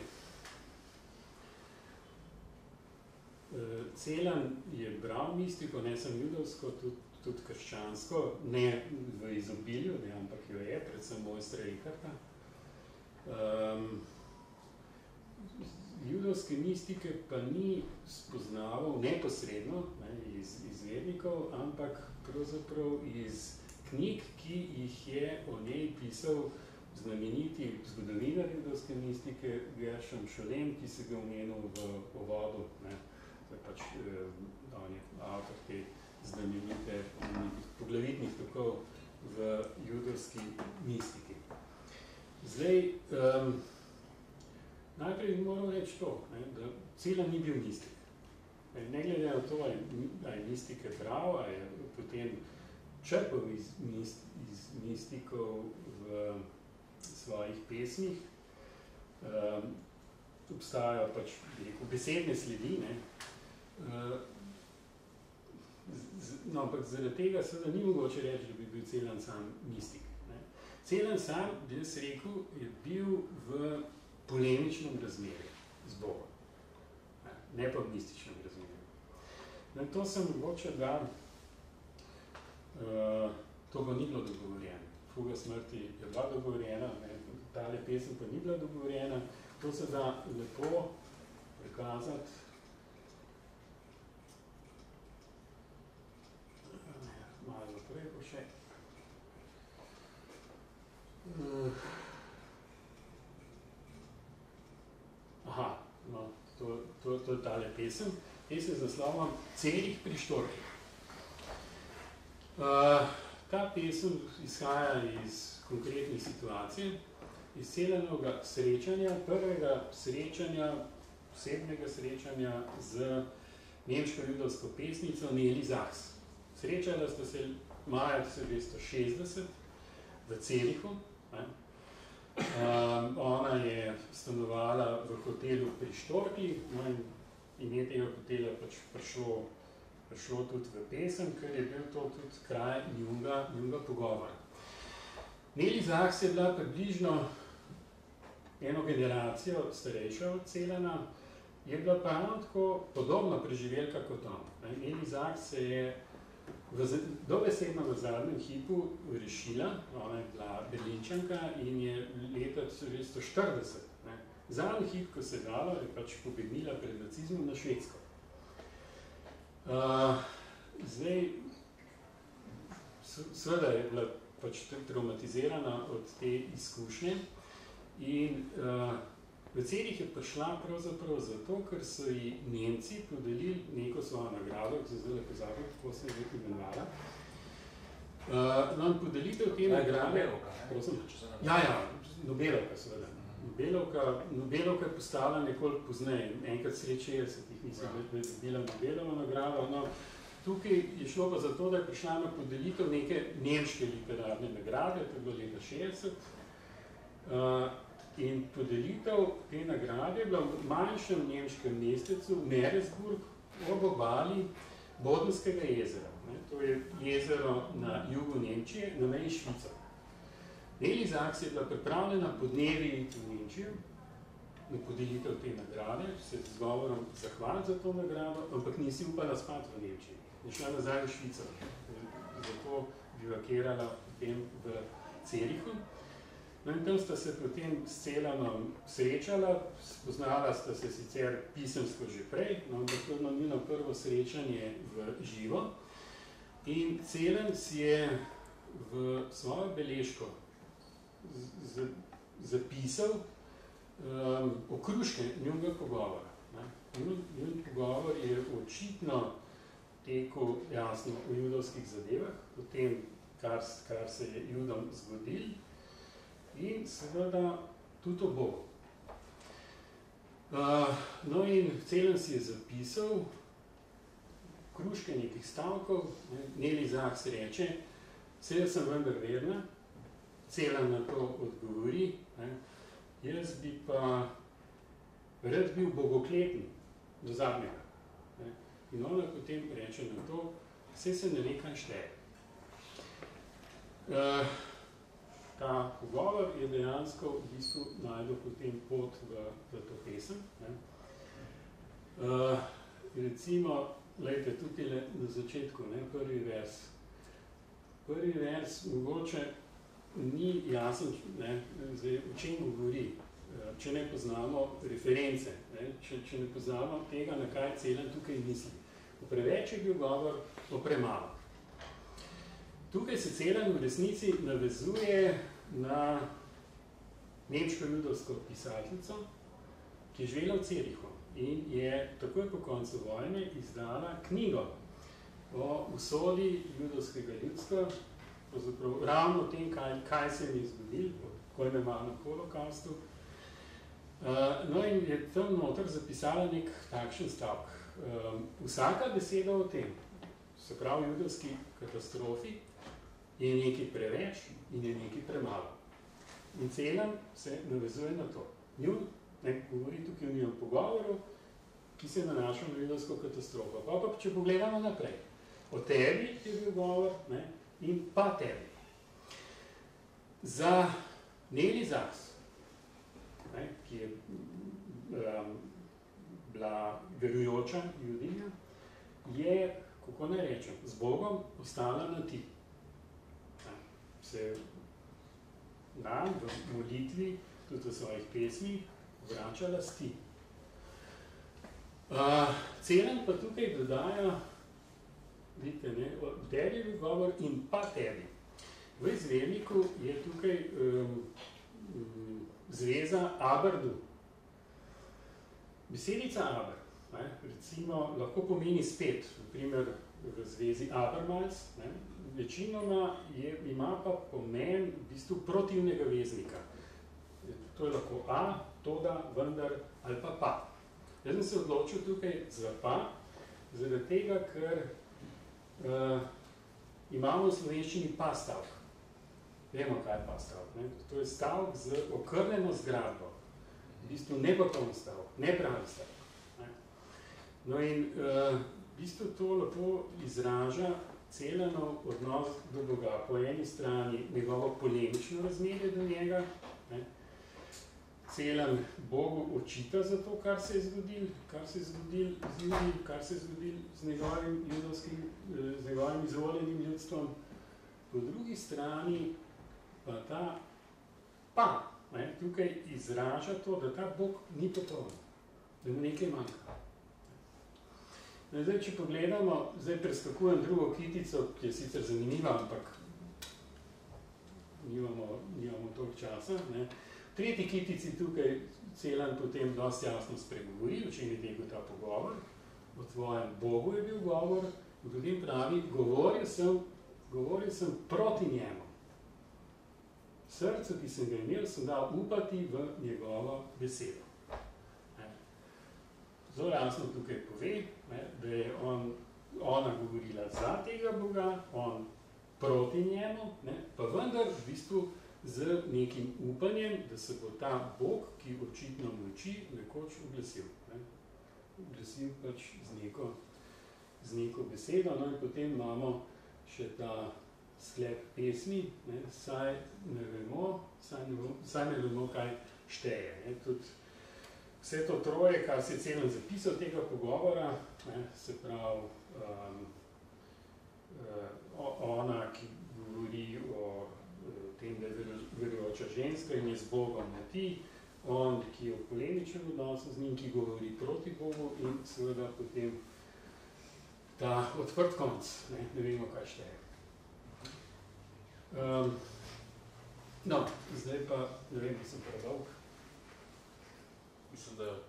uh, Celan je bral mistiko, ne samo judovsko, tudi, tudi krščansko, ne v izobilju, ne, ampak jo je, predvsem mojstra Ekarta. Um, Judovske mistike pa ni spoznaval neposredno, ne, iz izvednikov, ampak pravzaprav iz knjig, ki jih je o njej pisal znameniti zgodovinar judovske mistike Gershom Scholem, ki se ga omenil v uvodu. Ne. To je pač eh, on je avtor te znamenite poglavitnih tokov v judovski mistiki. Zdaj, um, najprej moram reči to, ne, da Celan ni bil mistik. Ne glede na to, ali je mistike bral, ali je potem črpal iz, mist, iz mistikov v svojih pesmih. Um, obstajajo pač rekel, besedne sledi, ne. Uh, z, no, ampak zaradi tega seveda ni mogoče reči, da bi bil Celan sam mistik. Ne. Celan sam, bi jaz rekel, je bil v polemičnem razmerju z Bogom, ne pa v mističnem razmerju. No, to sem mogoče, da uh, to pa ni bilo dogovorjeno. Fuga smrti je bila dogovorjena, ne, tale pesem pa ni bila dogovorjena. To se da lepo prikazati. Malo naprej bo še. Uh, Aha, no, to, to, to je tale pesem. Pesem z naslovom Celih pri štorkih. Uh, ta pesem izhaja iz konkretne situacije, iz Celanovega srečanja, prvega srečanja, posebnega srečanja z nemško judovsko pesnico Neli Sachs. Srečala sta se maja tisoč devetsto šestdeset v Celihu. Ne? Um, ona je stanovala v hotelu pri Štorkli, no, in ime tega hotela pač prišlo, prišlo tudi v pesem, ker je bil to tudi kraj njunga, njunga pogovora. Neli Sachs je bila približno eno generacijo starejša od Celana, je bila pa ravno tako podobna preživelka kot on. Neli Sachs se je v, dobesedno v zadnjem hipu rešila, ona je bila Berlinčanka in je leta tisoč devetsto štirideset, ne, zadnji hip, ko se je dalo, je pač pobegnila pred nacizmom na Švedsko. Uh, zdaj, seveda je bila pač traumatizirana od te izkušnje in uh, v Celih je prišla pravzaprav zato, ker so ji Nemci podelili neko svojo nagrado, ki se zdaj pozabil, kako se je imenovala. Uh, no, podelitev te nagrade... Nobelovka, ne? Ja, ja, Nobelovka, seveda. Nobelovka, Nobelovka je postala nekoliko pozneje, enkrat sred šestdesetih, mislim, da je bila Nobelovo nagrado. No, tukaj je šlo pa za to, da je prišla na podelitev neke nemške literarne nagrade, to je bilo leta šestdeset. Uh, in podelitev te nagrade je bila v manjšem nemškem mestecu Meeresburg ob obali Bodenskega jezera. Ne? To je jezero na jugu Nemčije, na meji Švico. Neli Zaks je bila pripravljena po dnevi v Nemčijo na podelitev te nagrade, se z govorom zahvaliti za to nagrado, ampak nisi upala spati v Nemčiji. Je šla nazaj v Švico. Zato bivakirala potem v Cerichu. No in tam sta se potem s Celanom srečala, spoznala sta se sicer pisemsko že prej, no, ampak to je njeno prvo srečanje v živo. In Celan si je v svojo beležko z, z, zapisal um, okruške njunega pogovora. Njun pogovor je očitno tekel jasno o judovskih zadevah, o tem, kar, kar se je Judom zgodil, in seveda tudi o Bogu. Uh, no in Celan si je zapisal kruške nekih stavkov, ne, Neli Zaks reče, saj sem vendar verna, Celan na to odgovori, ne, jaz bi pa rad bil bogokleten do zadnjega. Ne, in ona potem reče na to, vse se ne ve, kaj šteje. Uh, Ta pogovor je dejansko v bistvu najdel potem pot v, v to pesem. Ne. Uh, recimo, glejte, tudi le na začetku, ne, prvi vers. Prvi vers mogoče ni jasen, ne, zdaj, o čem govori, če ne poznamo reference, ne, če, če ne poznamo tega, na kaj Celan tukaj misli. O preveč je bil govor, o premalo. Tukaj se Celan v resnici navezuje na nemško-judovsko pisateljico, ki je živela v Cerichu in je takoj po koncu vojne izdala knjigo o usodi judovskega ljudstva, pravzaprav ravno o tem, kaj, kaj se mi je zgodil, o tako imenovanem holokaustu. Uh, no in je tam noter zapisala nek takšen stavek. Uh, vsaka beseda o tem, se pravi judovski katastrofi, je nekaj preveč in je nekaj premalo. In Celan se navezuje na to. Njun, ne, govori tukaj o njem pogovoru, ki se nanaša na judovsko katastrofo. Pa pa, če pogledamo naprej, o tebi je bil govor, ne, in pa tebi. Za Neli Zaks, ne, ki je um, bila verujoča judinja, je, kako naj rečem, z Bogom ostala na ti. Se nam v molitvi, tudi v svojih pesmih, vračala sti. Uh, Celan pa tukaj dodaja, vidite, ne, v tebi je govor in pa tebi. V izvedniku je tukaj um, um, zveza aberdu. Besedica aber, ne, recimo, lahko pomeni spet, v primer v zvezi abermals, ne, večinoma je, ima pa pomen v bistvu protivnega veznika. To je lahko a, toda, vendar ali pa pa. Jaz sem se odločil tukaj za pa, zaradi tega, ker uh, imamo v slovenščini pa stavk. Vemo, kaj je pa stavk. Ne? To je stavk z okrnjeno zgradbo. V bistvu nepopoln stavk, nepravi stavk. Ne? No in uh, v bistvu to lepo izraža Celanov odnos do Boga. Po eni strani njegovo polemično razmerje do njega. Ne. Celan Bogu očita za to, kar se je zgodil, kar se je zgodil z ljudmi, kar se je zgodil z njegovim, judovskim, z njegovim izvoljenim ljudstvom. Po drugi strani pa ta pa, ne, tukaj izraža to, da ta Bog ni popoln, da mu nekaj manjka. No, zdaj, če pogledamo, zdaj preskakujem drugo kitico, ki je sicer zanimiva, ampak nimamo, nimamo toliko časa. Ne. V tretji kitici tukaj Celan potem dosti jasno spregovori, o čem je tekel ta pogovor, o tvojem Bogu je bil govor, in potem pravi, govoril sem, govoril sem proti njemu. Srcu, ki sem ga imel, sem dal upati v njegovo besedo. Zelo jasno tukaj pove, ne, da je on, ona govorila za tega Boga, on proti njemu, ne, pa vendar v bistvu z nekim upanjem, da se bo ta Bog, ki očitno molči, nekoč oglasil. Ne. Oglasil pač z neko, z neko besedo, no in potem imamo še ta sklep pesmi, ne, saj ne vemo, saj ne vemo, saj ne vemo kaj šteje. Ne. Tudi vse to troje, kar se je celo zapisal tega pogovora, ne, se pravi um, uh, ona, ki govori o tem, da je verujoča ženska in je z Bogom na ti, on, ki je v polemičnem odnosu z njim, ki govori proti Bogu in seveda potem ta odprt konc, ne, ne vemo, kaj šteje. Um, no, zdaj pa, ne vem, da sem predolg. Mislim, da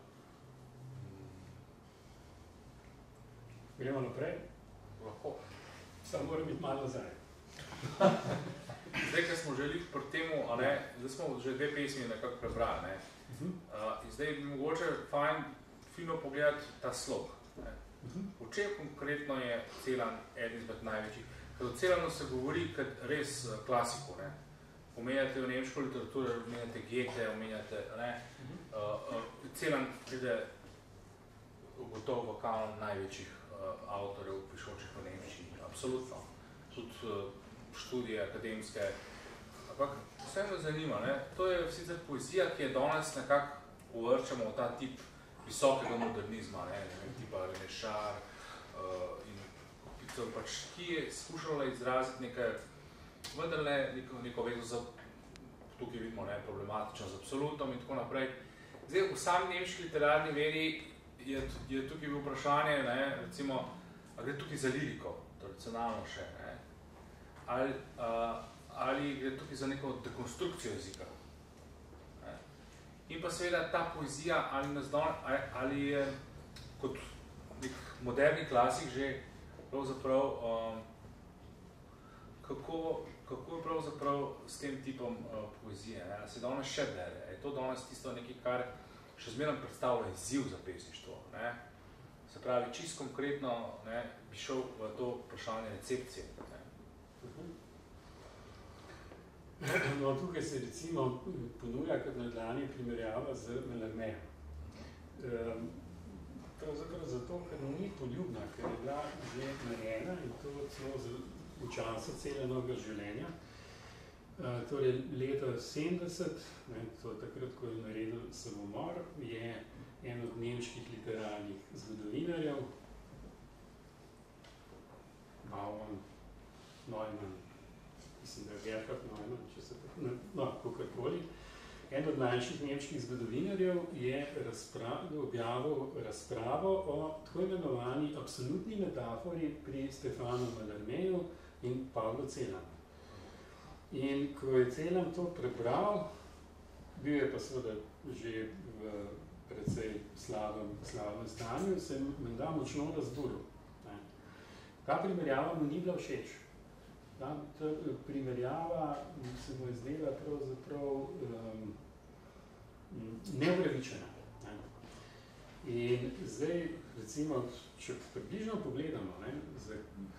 gremo naprej? Lahko. Samo mora biti malo nazaj. Zdaj, ker smo želi pri temu, a ne, zdaj smo že dve pesmi nekako prebrali, ne. Uh-huh. Uh, in zdaj bi mogoče fajn fino pogledati ta slog. Ne. Uh-huh. V čem konkretno je Celan eden izmed največjih? Ker o Celanu se govori kot res uh, klasiko, ne. Omenjate v nemško literaturo, omenjate Goethe, omenjate, ne. Uh, uh, Celan pride gotovo v kanon največjih uh, avtorjev, pišočih v Nemčiji, absolutno. Tudi uh, študije akademske, ampak vse me zanima, ne? To je sicer poezija, ki je danes nekako uvrščamo v ta tip visokega modernizma, ne, ne vem, tipa René Char uh, in Picel, pač, ki je skušala izraziti nekaj, vendarle neko, neko vezo za, tukaj vidimo, ne, problematično z absolutom in tako naprej. Zdaj, v sami nemški literarni veri je, je tukaj bil vprašanje, ne, recimo, a gre tukaj za liriko, tradicionalno še, ne, ali, uh, ali gre tukaj za neko dekonstrukcijo jezika. Ne. In pa seveda ta poezija, ali, nazdon, ali je kot nek moderni klasik že pravzaprav, um, kako, kako je pravzaprav s tem tipom uh, poezije, ne. Se danes še bere, je to danes tisto nekaj, kar še zmeraj predstavlja izziv za pesništvo. Ne. Se pravi, čisto konkretno, ne, bi šel v to vprašanje recepcije. Ne. No, tukaj se recimo ponuja kot nadalje primerjava z Mallarméjem. Um, pravzaprav zato, ker ni poljubna, ker je bila že narejena in to celo v času Celanovega življenja. Uh, torej, leta sedemdeset, ne, to takrat, ko je naredil Samomor, je en od nemških literarnih zgodovinarjev, Bauman, Neumann, mislim, da je Gerhard Neumann, če se tako, no, kakorkoli. En od najmanjših nemških zgodovinarjev je razprav, objavil razpravo o tako imenovani absolutni metafori pri Stefanu Mallarméju in Pavlu Celanu. In ko je Celan to prebral, bil je pa seveda že v precej slabem, slabem stanju, se je menda močno razburil. Ta primerjava mu ni bila všeč. Ta, ta primerjava se mu je zdela pravzaprav um, neupravičena. Ne. In zdaj, recimo, če približno pogledamo, ne, za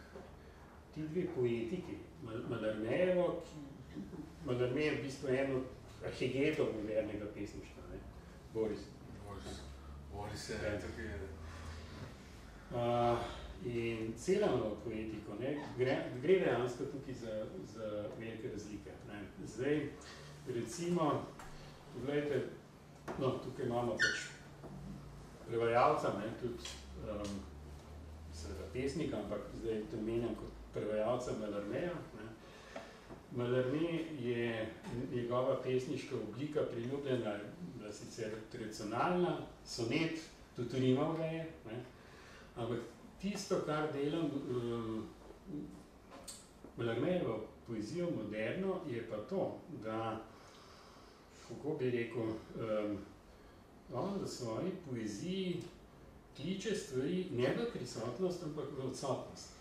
ti dve poetiki, Mallarméjevo, Mallarmé je v bistvu en od arhigetov modernega pesništva, ne, Boris. Boris, Boris je, je tukaj je. Uh, In Celanovo poetiko, ne, gre, gre dejansko tukaj za, za velike razlike. Ne. Zdaj, recimo, gledajte, no, tukaj imamo pač prevajalca, ne, tudi um, seveda pesnika, ampak zdaj to menjam kot prevajalca Mallarméja. Ne. Mallarmé je njegova pesniška oblika priljubljena, da sicer tradicionalna, sonet, tudi rimal ga je, ne, ampak tisto, kar delam um, Mallarméjevo poezijo moderno, je pa to, da, kako bi rekel, um, on v svoji poeziji kliče stvari ne v prisotnost, ampak v odsotnost.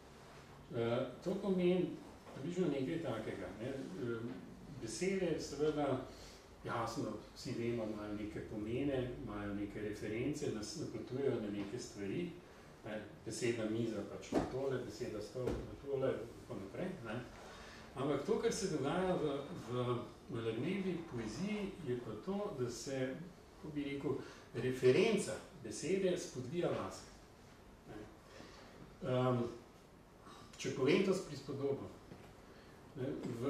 Uh, to pomeni približno nekaj takega. Ne? Um, besede seveda, jasno, vsi vemo, imajo neke pomene, imajo neke reference, nas napotujejo na neke stvari, Ne? Besedna miza pač na tole, beseda stol na tole, tako naprej. Ne? Ampak to, kar se dogaja v, v Mallarmévi poeziji, je pa to, da se, ko bi rekel, referenca besede spodvija vase. Um, če povem to s prispodobo, ne, v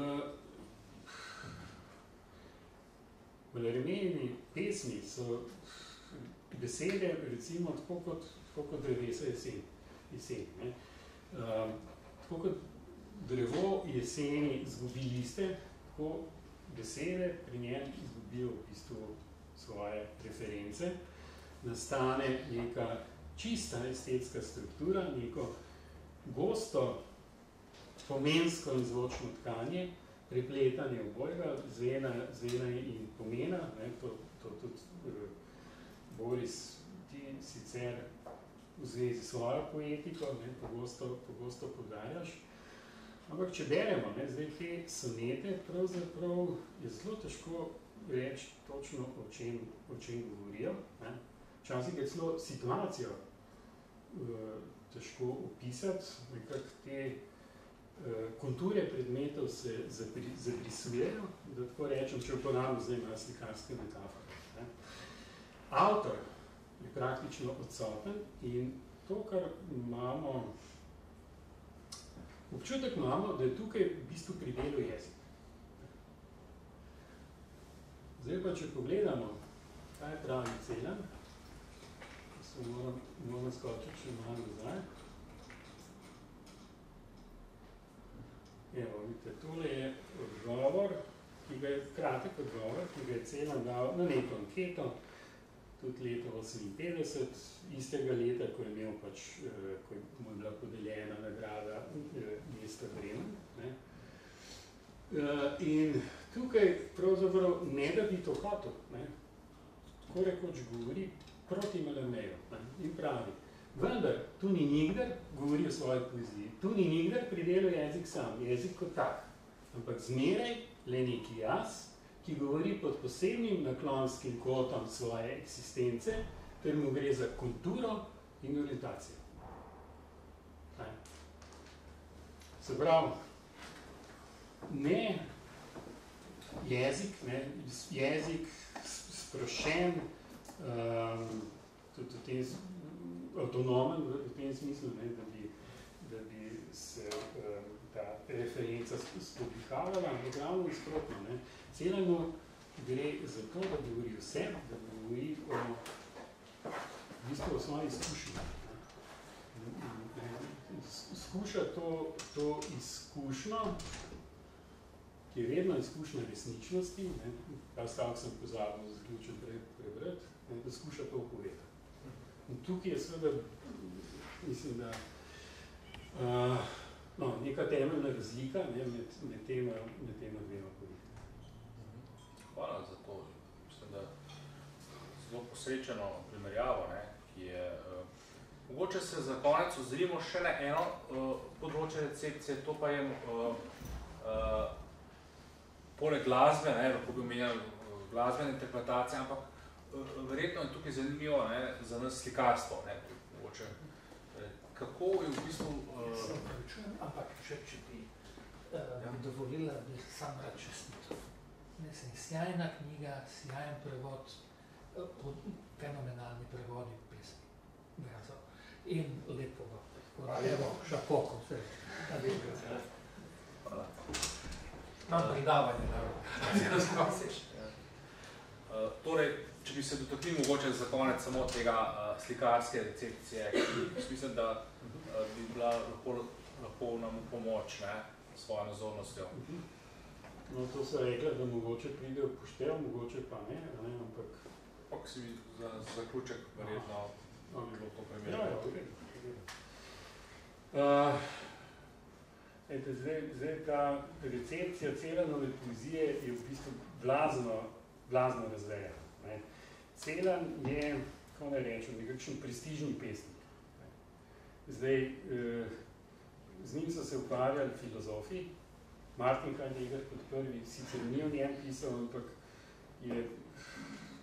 Mallarméjevi pesmi so besede, recimo, tako kot, tako kot drevesa jesen. jesen ne. Um, tako kot drevo jeseni izgubi liste, tako besede pri njem izgubijo v bistvu svoje reference, nastane neka čista estetska struktura, neko gosto pomensko in zvočno tkanje, prepletanje obojega, zvena, zvena in pomena, ne, to, to tudi uh, Boris ti sicer v zvezi s svojo poetiko, ne, pogosto, pogosto poudarjaš. Ampak če beremo, ne, zdaj te sonete, pravzaprav je zelo težko reči točno, o čem, o čem govorijo. Ne. Včasih je celo situacijo uh, težko opisati, nekak te uh, konture predmetov se zapri, zaprisujejo, da tako rečem, če uporabim zdaj malo slikarske metafore. Ne. Avtor je praktično odsoten in to, kar imamo, občutek imamo, da je tukaj v bistvu pri delu jezik. Zdaj pa, če pogledamo, kaj pravi Celan, se moram, moram skočiti še malo nazaj. Evo, vidite, tole je odgovor, ki ga je kratek odgovor, ki ga je Celan dal na neko anketo, tudi leta oseminpetdeset, istega leta, ko je imel pač, ko je mu bila podeljena nagrada mesta Bremen. Ne. In tukaj pravzaprav ne da bi to hotel, ne, tako rekoč govori proti Mallarméju in pravi, vendar tu ni nikdar, govori o svoji poeziji, tu ni nikdar pri delu jezik sam, jezik kot tak, ampak zmeraj le neki jaz, ki govori pod posebnim naklonskim kotom svoje eksistence, ter mu gre za kulturo in orientacijo. Ne. Se pravi, ne jezik, ne, jezik sprošen, um, tudi v tem avtonomen v tem smislu, ne, da bi, da bi se um, ta referenca spodvihavala, ampak ravno izprotno, ne. Celanu gre za to, da govori vse, da govori o, v bistvu o svoji izkušnji. Skuša to, to izkušnjo, ki je vedno izkušnja resničnosti, ne, ta stavek sem pozabil zaključen pre, prebrati, ne, da skuša to povedati. In tukaj je seveda, mislim, da uh, no, neka temeljna razlika, ne, med, med tema, med tema dvema povedati. Hvala za to. Mislim, da zelo posrečeno primerjavo, ne, ki je... Uh, mogoče se za konec ozrimo še na eno uh, področje recepcije, to pa je uh, uh, poleg glasbe, ne, lahko bi omenjali uh, glasbene interpretacije, ampak uh, verjetno je tukaj zanimivo, ne, za nas slikarstvo, ne, mogoče. Kako je v bistvu... Uh, Se upravičujem, ampak če, če bi, uh, ja. bi dovolila, bi sam rad čestitev. Mislim, sjajna knjiga, sjajen prevod, fenomenalni prevodi pesmi. Verzov. In lepo ga. Evo, šapoko, vse. Hvala. Imam predavanje, naravno. Uh, torej, če bi se dotaknili mogoče za konec samo tega uh, slikarske recepcije, ki mislim, da uh, bi bila lahko, lahko nam v pomoč, ne, s svojo nazornostjo. No, to so rekla, da mogoče pride v poštev, mogoče pa ne, ne, ampak... Pak si za zaključek verjetno no, bi bilo to primerno. Ja, ja, uh, ete, zdaj, zdaj ta recepcija Celanove poezije je v bistvu blazno, blazno razveja. Ne. Celan je, kako ne rečem, nekakšen prestižni pesnik. Ne. Zdaj, uh, z njim so se ukvarjali filozofi, Martin Heidegger kot prvi, sicer ni o njem pisal, ampak je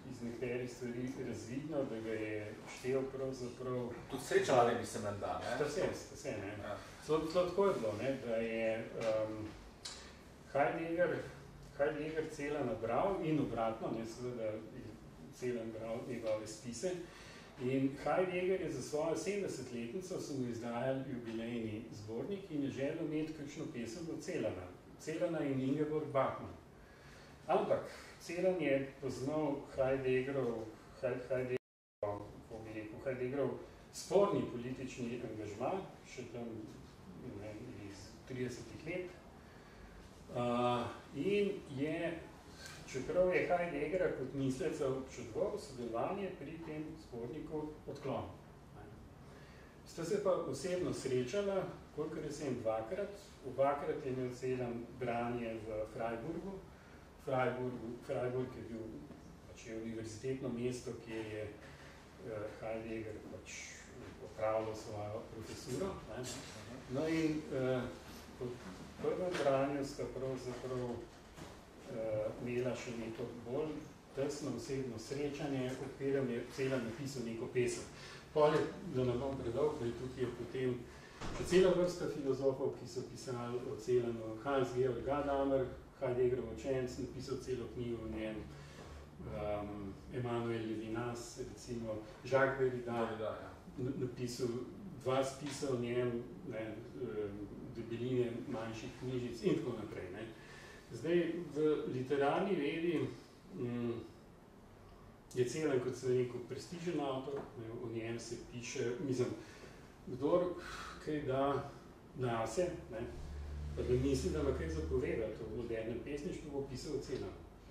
iz nekaterih stvari razvidno, da ga je štel pravzaprav... Tudi srečali bi se menda, ne? To se, to se, ne. Ja. Celo tako je bilo, ne, da je um, Heidegger, Heidegger cela nabral in obratno, ne, seveda cela nabral njegove spise. In Heidegger je za svojo sedemdesetletnico so mu izdajali jubilejni zbornik in je želel imeti kakšno pesem od Celana. Celana in Ingeborg Bachmann. Ampak Celan je poznal Heideggerov, Heideggerov, Heideggerov sporni politični angažma, še tam ne, iz tridesetih let. Uh, in je, čeprav je Heideggera kot misleca občudoval sodelovanje pri tem sporniku odklonil. Sta se pa osebno srečala, kolikor je sem dvakrat. Obakrat je imel Celan branje v Freiburgu. Freiburgu, Freiburg je bil pač je univerzitetno mesto, kjer je uh, Heidegger pač opravljal svojo profesuro. Ne? No in uh, po prvem branju sta pravzaprav uh, imela še neko bolj tesno osebno srečanje, v katerem je Celan napisal neko pesem. Pol je, da ne bom predolg, da je tukaj potem še cela vrsta filozofov, ki so pisali o Celanu. Hans-Georg Gadamer, Heideggerov učenec, napisal celo knjigo o njem, um, Emmanuel Levinas, recimo Jacques Derrida, ja. napisal dva spisa o njem, ne, debeline manjših knjižic in tako naprej. Ne. Zdaj, v literarni vedi mm, je Celan, kot sem rekel, prestižen avtor, ne, o njem se piše, mislim, kdor kaj da nase, ne, pa da misli, da ima kaj zapovedati v modernem pesništvu, bo pisal Celan.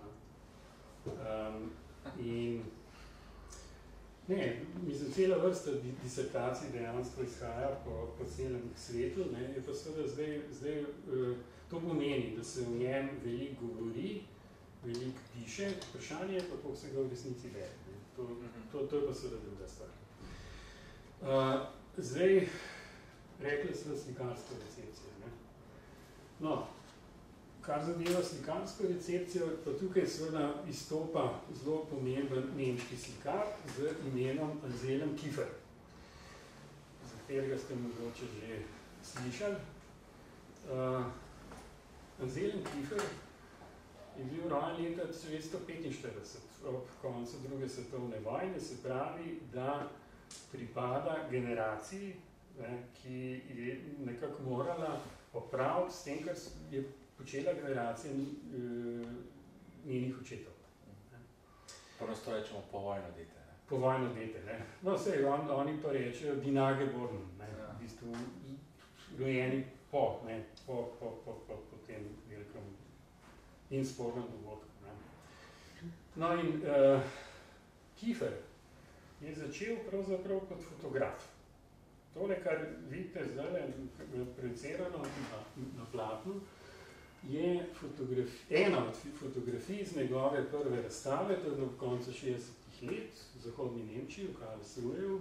Um, in ne, mislim, cela vrsta disertacij dejansko izhaja po, po celem svetu, ne, je pa seveda zdaj, zdaj uh, to pomeni, da se v njem veliko govori, veliko piše, vprašanje je pa, koliko se ga v resnici bere. To, to, to je pa seveda druga stvar. Uh, zdaj, rekli smo slikarsko recepcijo. Ne? No, kar zadeva slikarsko recepcijo, pa tukaj seveda izstopa zelo pomemben nemški slikar z imenom Anselm Kiefer, za katerega ste mogoče že slišali. Uh, Anselm Kiefer je bil rojen leta tisoč devetsto petinštirideset ob koncu druge svetovne vojne, se pravi, da pripada generaciji, ne, ki je nekako morala opraviti s tem, kar je počela generacija uh, njenih očetov. Prosto rečemo povojno dete. Ne? Povojno dete, ne. No, sej, on, oni pa rečejo die Nageborn, ne, ja. V bistvu rojeni po, ne, po, po, po, po, po tem velikem in spornem dogodku. Ne. No in uh, Kiefer je začel pravzaprav kot fotograf. Tole, kar vidite zdaj projicirano na, na platnu, je ena od fotografij iz njegove prve razstave, to je v koncu šestdesetih let v zahodni Nemčiji, v Karlsruheju.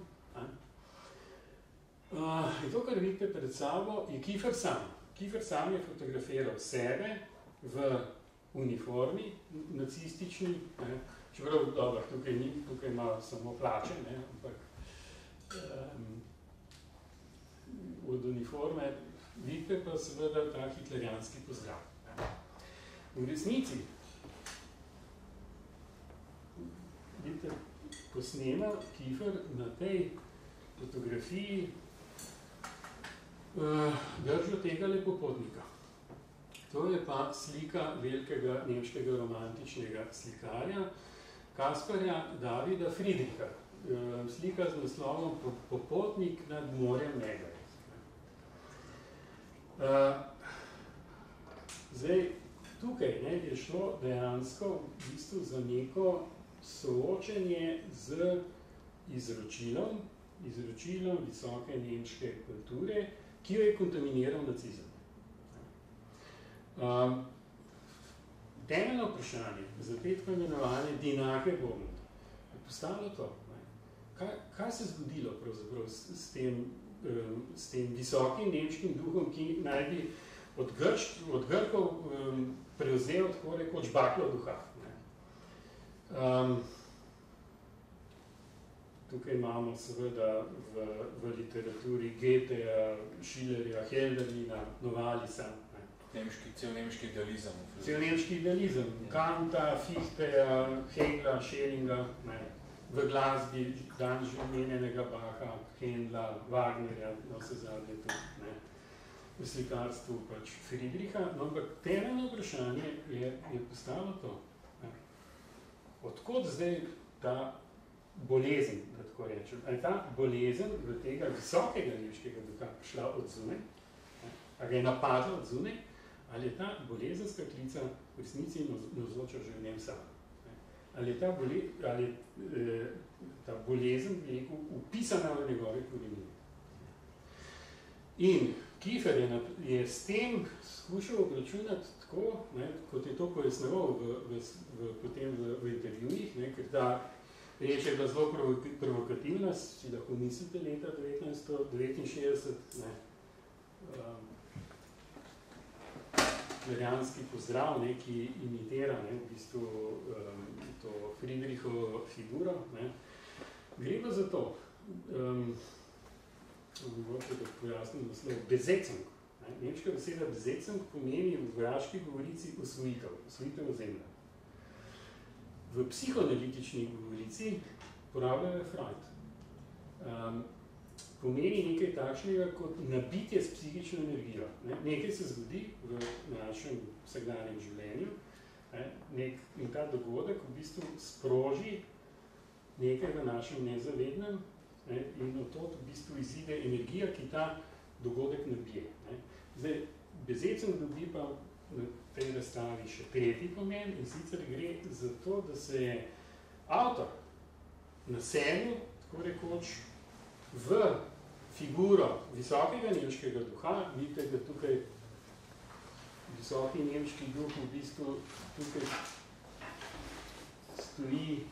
Uh, in to, kar vidite pred sabo, je Kiefer sam. Kiefer sam je fotografiral sebe v uniformi, nacistični, ne, čeprav dobro, tukaj, ni, tukaj ima samo plače, ne, ampak um, od uniforme vidite pa seveda ta hitlerijanski pozdrav. V resnici vidite, ko snema Kiefer na tej fotografiji uh, držo tega lepopotnika. To je pa slika velikega nemškega romantičnega slikarja, Kasparja Davida Friedricha. Uh, slika z naslovom Popotnik nad morjem Negev. Uh, zdaj, tukaj ne, je šlo dejansko v bistvu za neko soočenje z izročilom, izročilom visoke nemške kulture, ki jo je kontaminiral nacizem. Um, temeljno vprašanje za petko imenovanje Die Nageborn je postalo to. Ne? Kaj, kaj se je zgodilo pravzaprav s, s, tem, um, s tem visokim nemškim duhom, ki naj bi od, Grč, od Grkov um, prevzel tako rekoč baklo duha? Ne? Um, tukaj imamo seveda v, v literaturi Goetheja, Schillerja, Hölderlina, Novalisa. Nemški, cel nemški idealizem. Cel nemški idealizem. Kanta, Fichteja, Hegla, Schellinga, ne. V glasbi danes že omenjenega Bacha, Händla, Wagnerja, no vse zadnje tudi, ne. V slikarstvu pač Friedricha, no, ampak temeljno vprašanje je, je postalo to. Ne. Odkot zdaj ta bolezen, da tako rečem, ali ta bolezen v tega visokega nemškega duha prišla od zunaj, ali ga je napadla od zunaj, ali je ta bolezenska klica v resnici navzoča že v njem samem. Ali je ta, bole, ali, eh, ta bolezen rekel, upisana v njegove korenine. In Kiefer je, je s tem skušal obračunati tako, ne, kot je to pojasnjeval v, v, v, potem v, v intervjujih, ne, ker ta reč je bila zelo provokativna, si lahko mislite leta devetnajststo devetinšestdeset, ne, um, Marijanski pozdrav, ne, ki imitira ne, v bistvu um, to Friedrichovo figuro. Ne. Gre pa za to, um, mogoče da pojasnim naslov, Besetzung. Ne. Nemška beseda Besetzung pomeni v vojaški govorici osvojitev, osvojitev ozemlja. V psihoanalitični govorici porabljajo Freud. Um, pomeni nekaj takšnega kot nabitje s psihično energijo. Ne? Nekaj se zgodi v našem vsakdanjem življenju, ne? Nek, in ta dogodek v bistvu sproži nekaj v našem nezavednem, ne? In od tod v bistvu izide energija, ki ta dogodek nabije. Ne? Zdaj, Besetzung dobi pa na tej razstavi še tretji pomen, in sicer gre za to, da se je avtor naselil, tako rekoč, v figuro visokega nemškega duha, vidite, da tukaj visoki nemški duh v bistvu tukaj stoji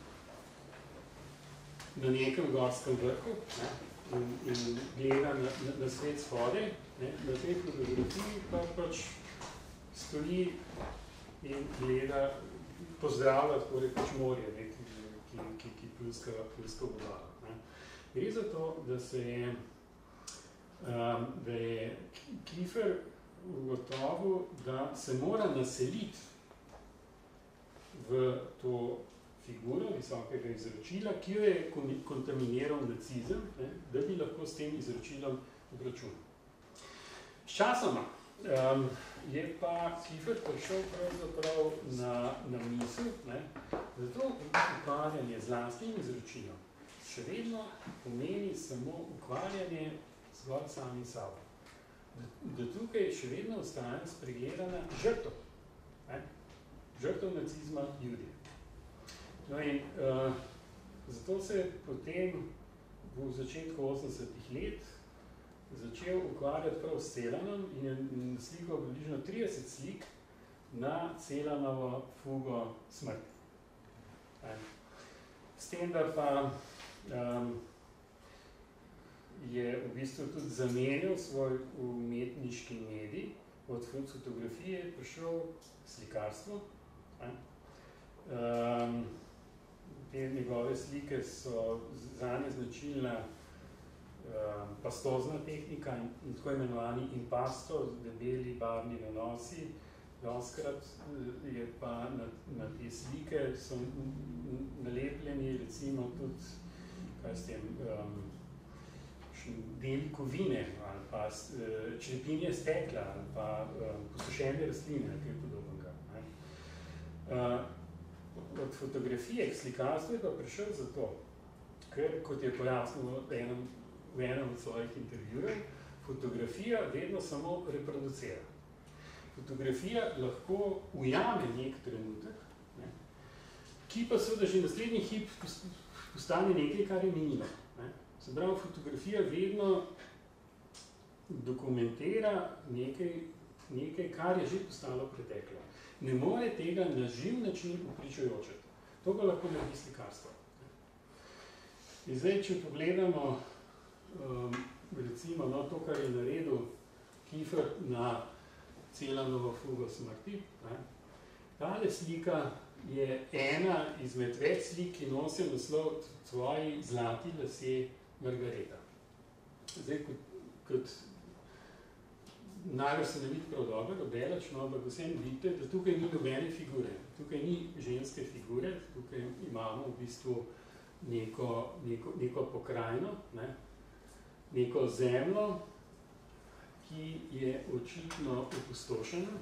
na nekem gorskem vrhu, ne, in, in gleda na, na, na svet spode, ne, na tej fotografiji pa pač stoji in gleda, pozdravlja tako rekoč morje, ne, ki, ki, ki, ki pluska, pluska vodala. Gre za to, da se je Um, da je Kiefer ugotovil, da se mora naseliti v to figuro visokega izročila, ki jo je kontaminiral nacizem, ne, da bi lahko s tem izročilom obračunal. Sčasoma um, je pa Kiefer prišel pravzaprav na, na misel, ne, da to ukvarjanje z lastnim izročilom še vedno pomeni samo ukvarjanje zgolj sami sabo. Da, da tukaj še vedno ostaja spregledana žrtev. Žrtev nacizma Judije. No in uh, zato se je potem v začetku osemdesetih let začel ukvarjati prav s Celanom in je slikal približno trideset slik na Celanovo fugo smrti. S tem, da pa um, je v bistvu tudi zamenjal svoj umetniški medij, od fotografije prišel slikarstvo. Um, te njegove slike so zanje značilna um, pastozna tehnika in, in tako imenovani impasto, debeli barvni nanosi. Doskrat je pa na, na te slike so nalepljeni recimo tudi, kaj s tem, um, deli kovine ali pa črepinje stekla ali pa um, posušene rastline ali kaj podobnega. Uh, od fotografije k slikarstvu je pa prišel zato, ker, kot je pojasnil v enem, v enem od svojih intervjujev, fotografija vedno samo reproducira. Fotografija lahko ujame nek trenutek, ne, ki pa seveda že naslednji hip postane nekaj, kar je minilo. Se pravi, fotografija vedno dokumentira nekaj, nekaj, kar je že postalo preteklo. Ne more tega na živ način upričujočiti. To ga lahko naredi slikarstvo. In zdaj, če pogledamo um, recimo no, to, kar je naredil Kiefer na Celanovo fugo smrti, ne, tale slika je ena izmed več slik, ki nosijo naslov Tvoji zlati lasje Margareta. Zdaj, kot, kot najbolj se ne vidi prav dobro, delač, no, ampak vsem vidite, da tukaj ni nobene figure. Tukaj ni ženske figure, tukaj imamo v bistvu neko, neko, neko pokrajino, ne, neko zemljo, ki je očitno opustošena.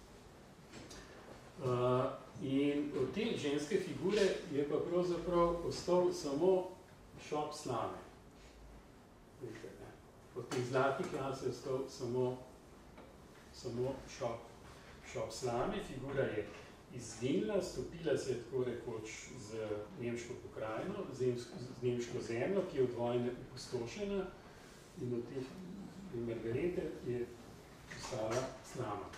Uh, in od te ženske figure je pa pravzaprav ostal samo šop slame. Vidite, ne? Od teh zlatih las je ostal samo, samo šop, šop slame. Figura je izginila, stopila se je tako rekoč z nemško pokrajino, z, z nemško zemljo, ki je od vojne opustošena, in od teh Margarete je ostala slama.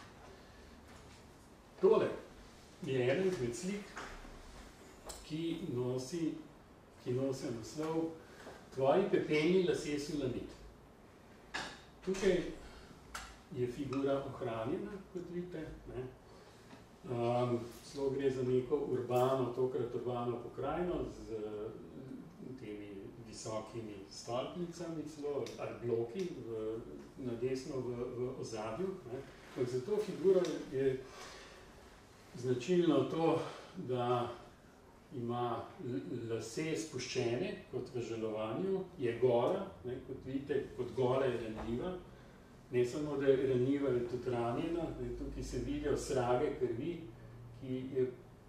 Tole je eden izmed slik, ki nosi, ki nosi naslov Tvoji pepelni lasje Sulamit. Tukaj je figura ohranjena, kot vidite, ne. Um, Celo gre za neko urbano, tokrat urbano pokrajino z temi visokimi stolpnicami, celo ali bloki v, na desno v, v ozadju. Za to figuro je značilno to, da ima lase spuščene, kot v žalovanju, je gola, ne, kot vidite, kot gola je ranljiva. Ne samo, da je ranljiva, je tudi ranjena, ne, tukaj se vidijo srage krvi, ki je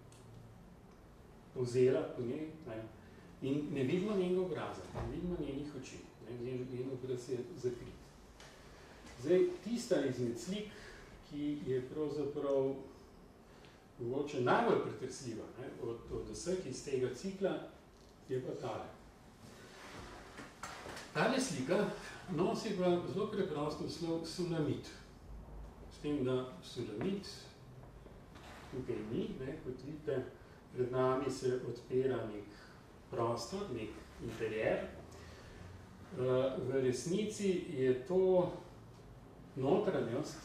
povzela po njej, ne, in ne vidimo njenega obraza, ne vidimo njenih oči, ne, njen, njen obraz je zakrit. Zdaj, tista izmed slik, ki je pravzaprav mogoče najbolj pretresljiva, ne, od, od vseh iz tega cikla, je pa tale. Tale slika nosi pa zelo preprosto naslov Sulamit. S tem, da Sulamit tukaj ni, ne, kot vidite, pred nami se odpira nek prostor, nek interjer. V resnici je to notranjost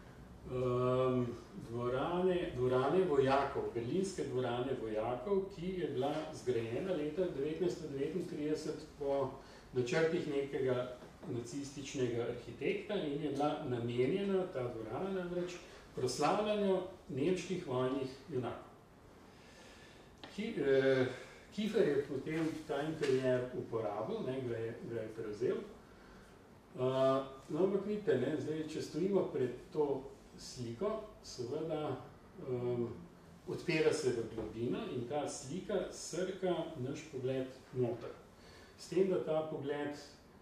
um, dvorane, dvorane vojakov, berlinske dvorane vojakov, ki je bila zgrajena leta devetnajststo devetintrideset po načrtih nekega nacističnega arhitekta in je bila namenjena, ta dvorana namreč, proslavljanju nemških vojnih junakov. Ki, eh, Kiefer je potem ta interjer uporabil, ne, ga, je, ga je prevzel. Uh, no, ampak vidite, ne, zdaj, če stojimo pred to sliko, seveda um, odpira se v globino in ta slika srka naš pogled noter. S tem, da ta pogled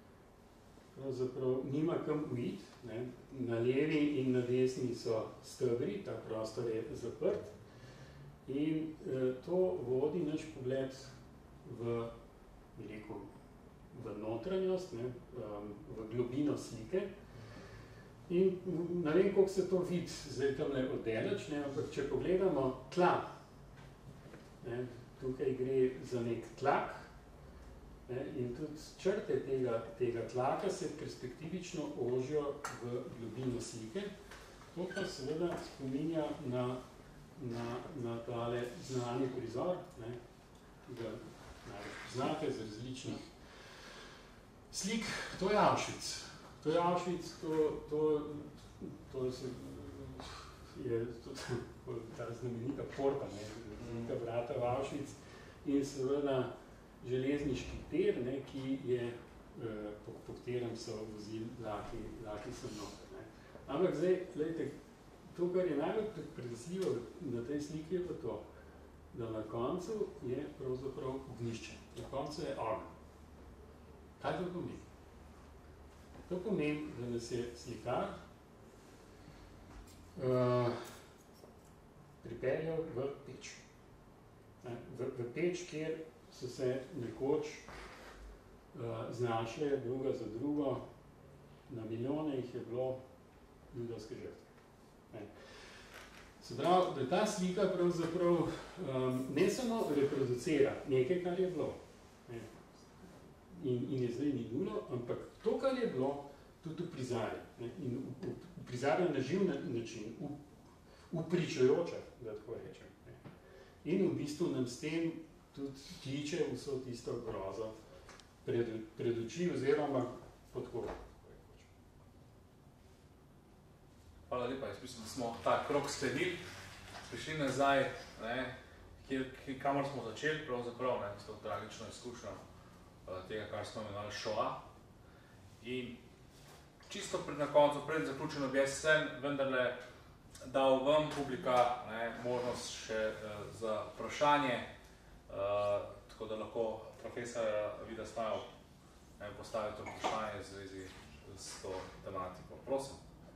pravzaprav nima kam uiti, ne, na levi in na desni so stebri, ta prostor je zaprt in eh, to vodi naš pogled v, bi rekel, v notranjost, ne, um, v globino slike. In ne vem, koliko se to vidi zdaj tamle oddaleč, ne, ampak če pogledamo tla, ne, tukaj gre za nek tlak, ne, in tudi črte tega, tega tlaka se perspektivično ožijo v globino slike. To pa seveda spominja na, na, na tale znani prizor, ne, ki ga najbolj poznate z različnih slik. To je Auschwitz. To je Auschwitz, to, to, to je tudi ta znamenita porta, ne, znamenita vrata v Auschwitz in seveda železniški tir, ne, ki je, eh, po, po katerem so vozili laki, laki sem noter, ne. Ampak zdaj, gledajte, to, kar je najbolj predstavljivo na tej sliki, je pa to, da na koncu je pravzaprav ognjišče. Na koncu je ogenj. Kaj to pomeni? To pomeni, da nas je slikar uh, pripeljal v peč. Ne, v, v peč, kjer so se nekoč uh, znašle druga za drugo, na milijone jih je bilo judovske žrtve. Se pravi, da ta slika pravzaprav um, ne samo reproducira nekaj, kar je bilo, ne, in, in je zdaj minulo, ampak to, kar je bilo, tudi uprizarja. In uprizarja na živ način, upričujoče, da tako rečem. Ne. in v bistvu nam s tem tudi tiče vso tisto grozo pred, pred oči oziroma pod kožo. Hvala lepa, jaz mislim, da smo ta krog sklenili, prišli nazaj, ne, kjer, kamor smo začeli, pravzaprav, ne, s to tragično izkušnjo tega, kar smo imenovali šoa. In čisto pred na koncu, pred zaključeno bi jaz sem vendarle dal vam publika, ne, možnost še uh, za vprašanje, uh, tako da lahko profesor Vida Smajev postavite vprašanje v zvezi s to tematiko. Prosim.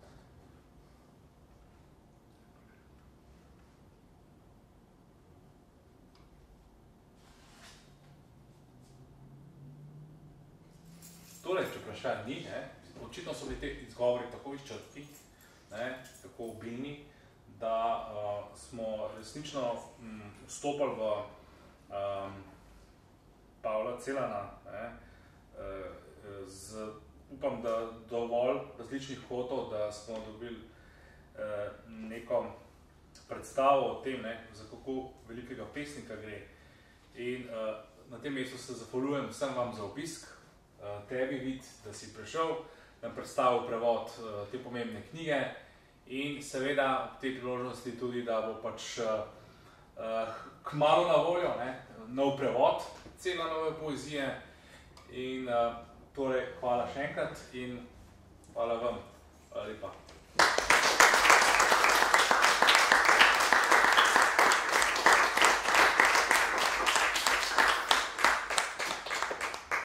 Torej, če vprašanj ni, ne, očitno so bili te izgovori tako izčrpni, ne, tako obilni, da uh, smo resnično um, vstopali v um, Pavla Celana, ne, uh, z, upam, da dovolj različnih kotov, da smo dobili uh, neko predstavo o tem, ne, za kako velikega pesnika gre. In uh, na tem mestu se zahvaljujem vsem vam za obisk, tebi, Vid, da si prišel, nam predstavil prevod uh, te pomembne knjige in seveda v tej priložnosti tudi, da bo pač uh, uh, kmalu na voljo, ne, nov prevod cele nove poezije in uh, torej hvala še enkrat in hvala vam. Hvala lepa.